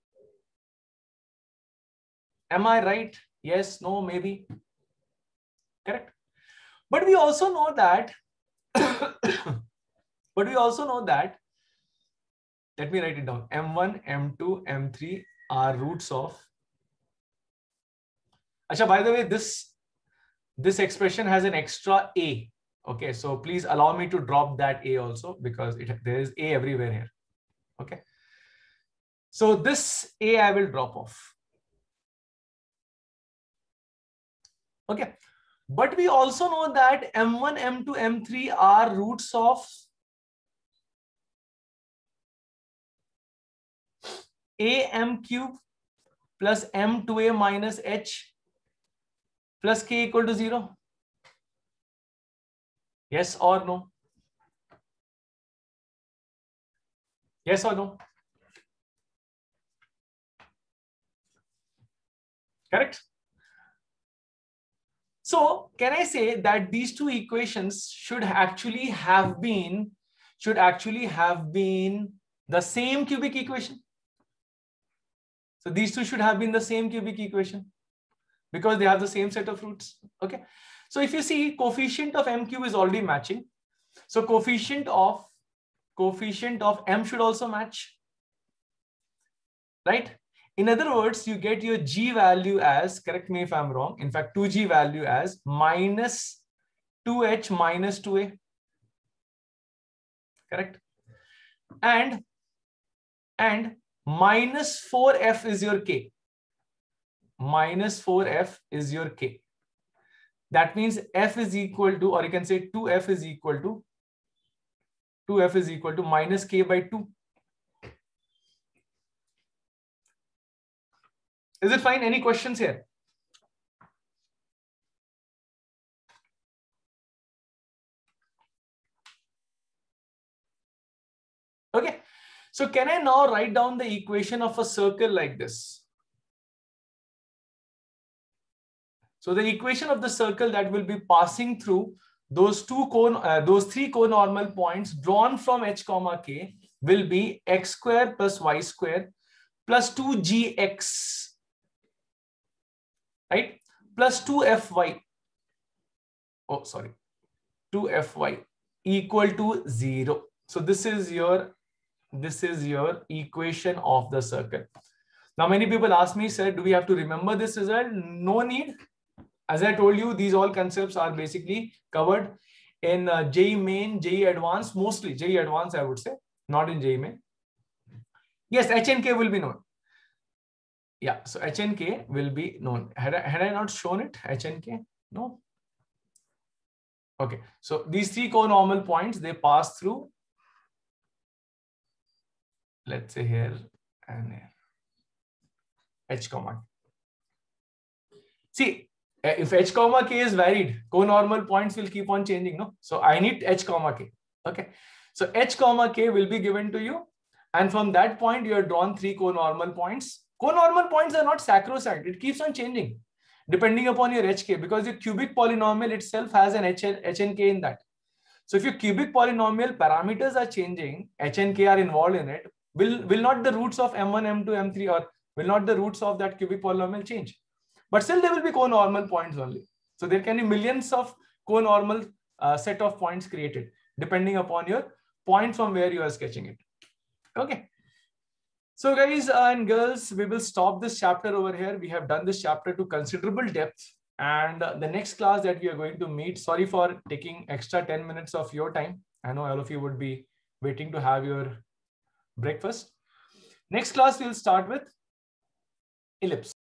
Am I right? Yes, no, maybe. Correct. But we also know that, let me write it down. M1, M2, M3 are roots of. Achha, by the way, this expression has an extra A. Okay, so please allow me to drop that A also, because there is A everywhere here. Okay. So this A I will drop off. Okay. But we also know that M1, M2, M3 are roots of AM cube plus M2A minus H plus K equal to 0. Yes or no? Yes or no? Correct. So can I say that these two equations should actually have been the same cubic equation? So these two should have been the same cubic equation because they have the same set of roots. Okay. So if you see, coefficient of M cube is already matching. So coefficient of M should also match, right? In other words, you get your G value as, correct me if I'm wrong, in fact, 2G value as minus 2H minus 2A. Correct? And minus 4F is your K. Minus 4F is your K. That means F is equal to, or you can say 2F is equal to minus K by 2. Is it fine? Any questions here? Okay. So can I now write down the equation of a circle like this? So the equation of the circle that will be passing through those three conormal points drawn from H comma K will be x square plus y square plus 2gx, right? Plus 2fy. Oh, sorry. 2fy equal to 0. So this is your equation of the circle. Now many people ask me, sir, do we have to remember this result? No need. As I told you, these all concepts are basically covered in JEE Main, JEE Advanced, mostly JEE Advanced, I would say, not in JEE Main. Yes, H and K will be known. Yeah, so H and K will be known. Had I not shown it, H and K? No. Okay, so these three conormal points, they pass through, let's say here and here, H comma. See, if H comma K is varied, conormal points will keep on changing, no? So I need H comma K. Okay. So H comma K will be given to you. And from that point, you have drawn three conormal points. Conormal points are not sacrosanct. It keeps on changing depending upon your HK, because your cubic polynomial itself has an H and K in that. So if your cubic polynomial parameters are changing, H and K are involved in it, will not the roots of M1, M2, M3, or will not the roots of that cubic polynomial change? But still there will be conormal points only. So there can be millions of conormal set of points created depending upon your point from where you are sketching it. Okay. So guys and girls, we will stop this chapter over here. We have done this chapter to considerable depth. And the next class that we are going to meet, sorry for taking extra 10 minutes of your time. I know all of you would be waiting to have your breakfast. Next class, we'll start with ellipse.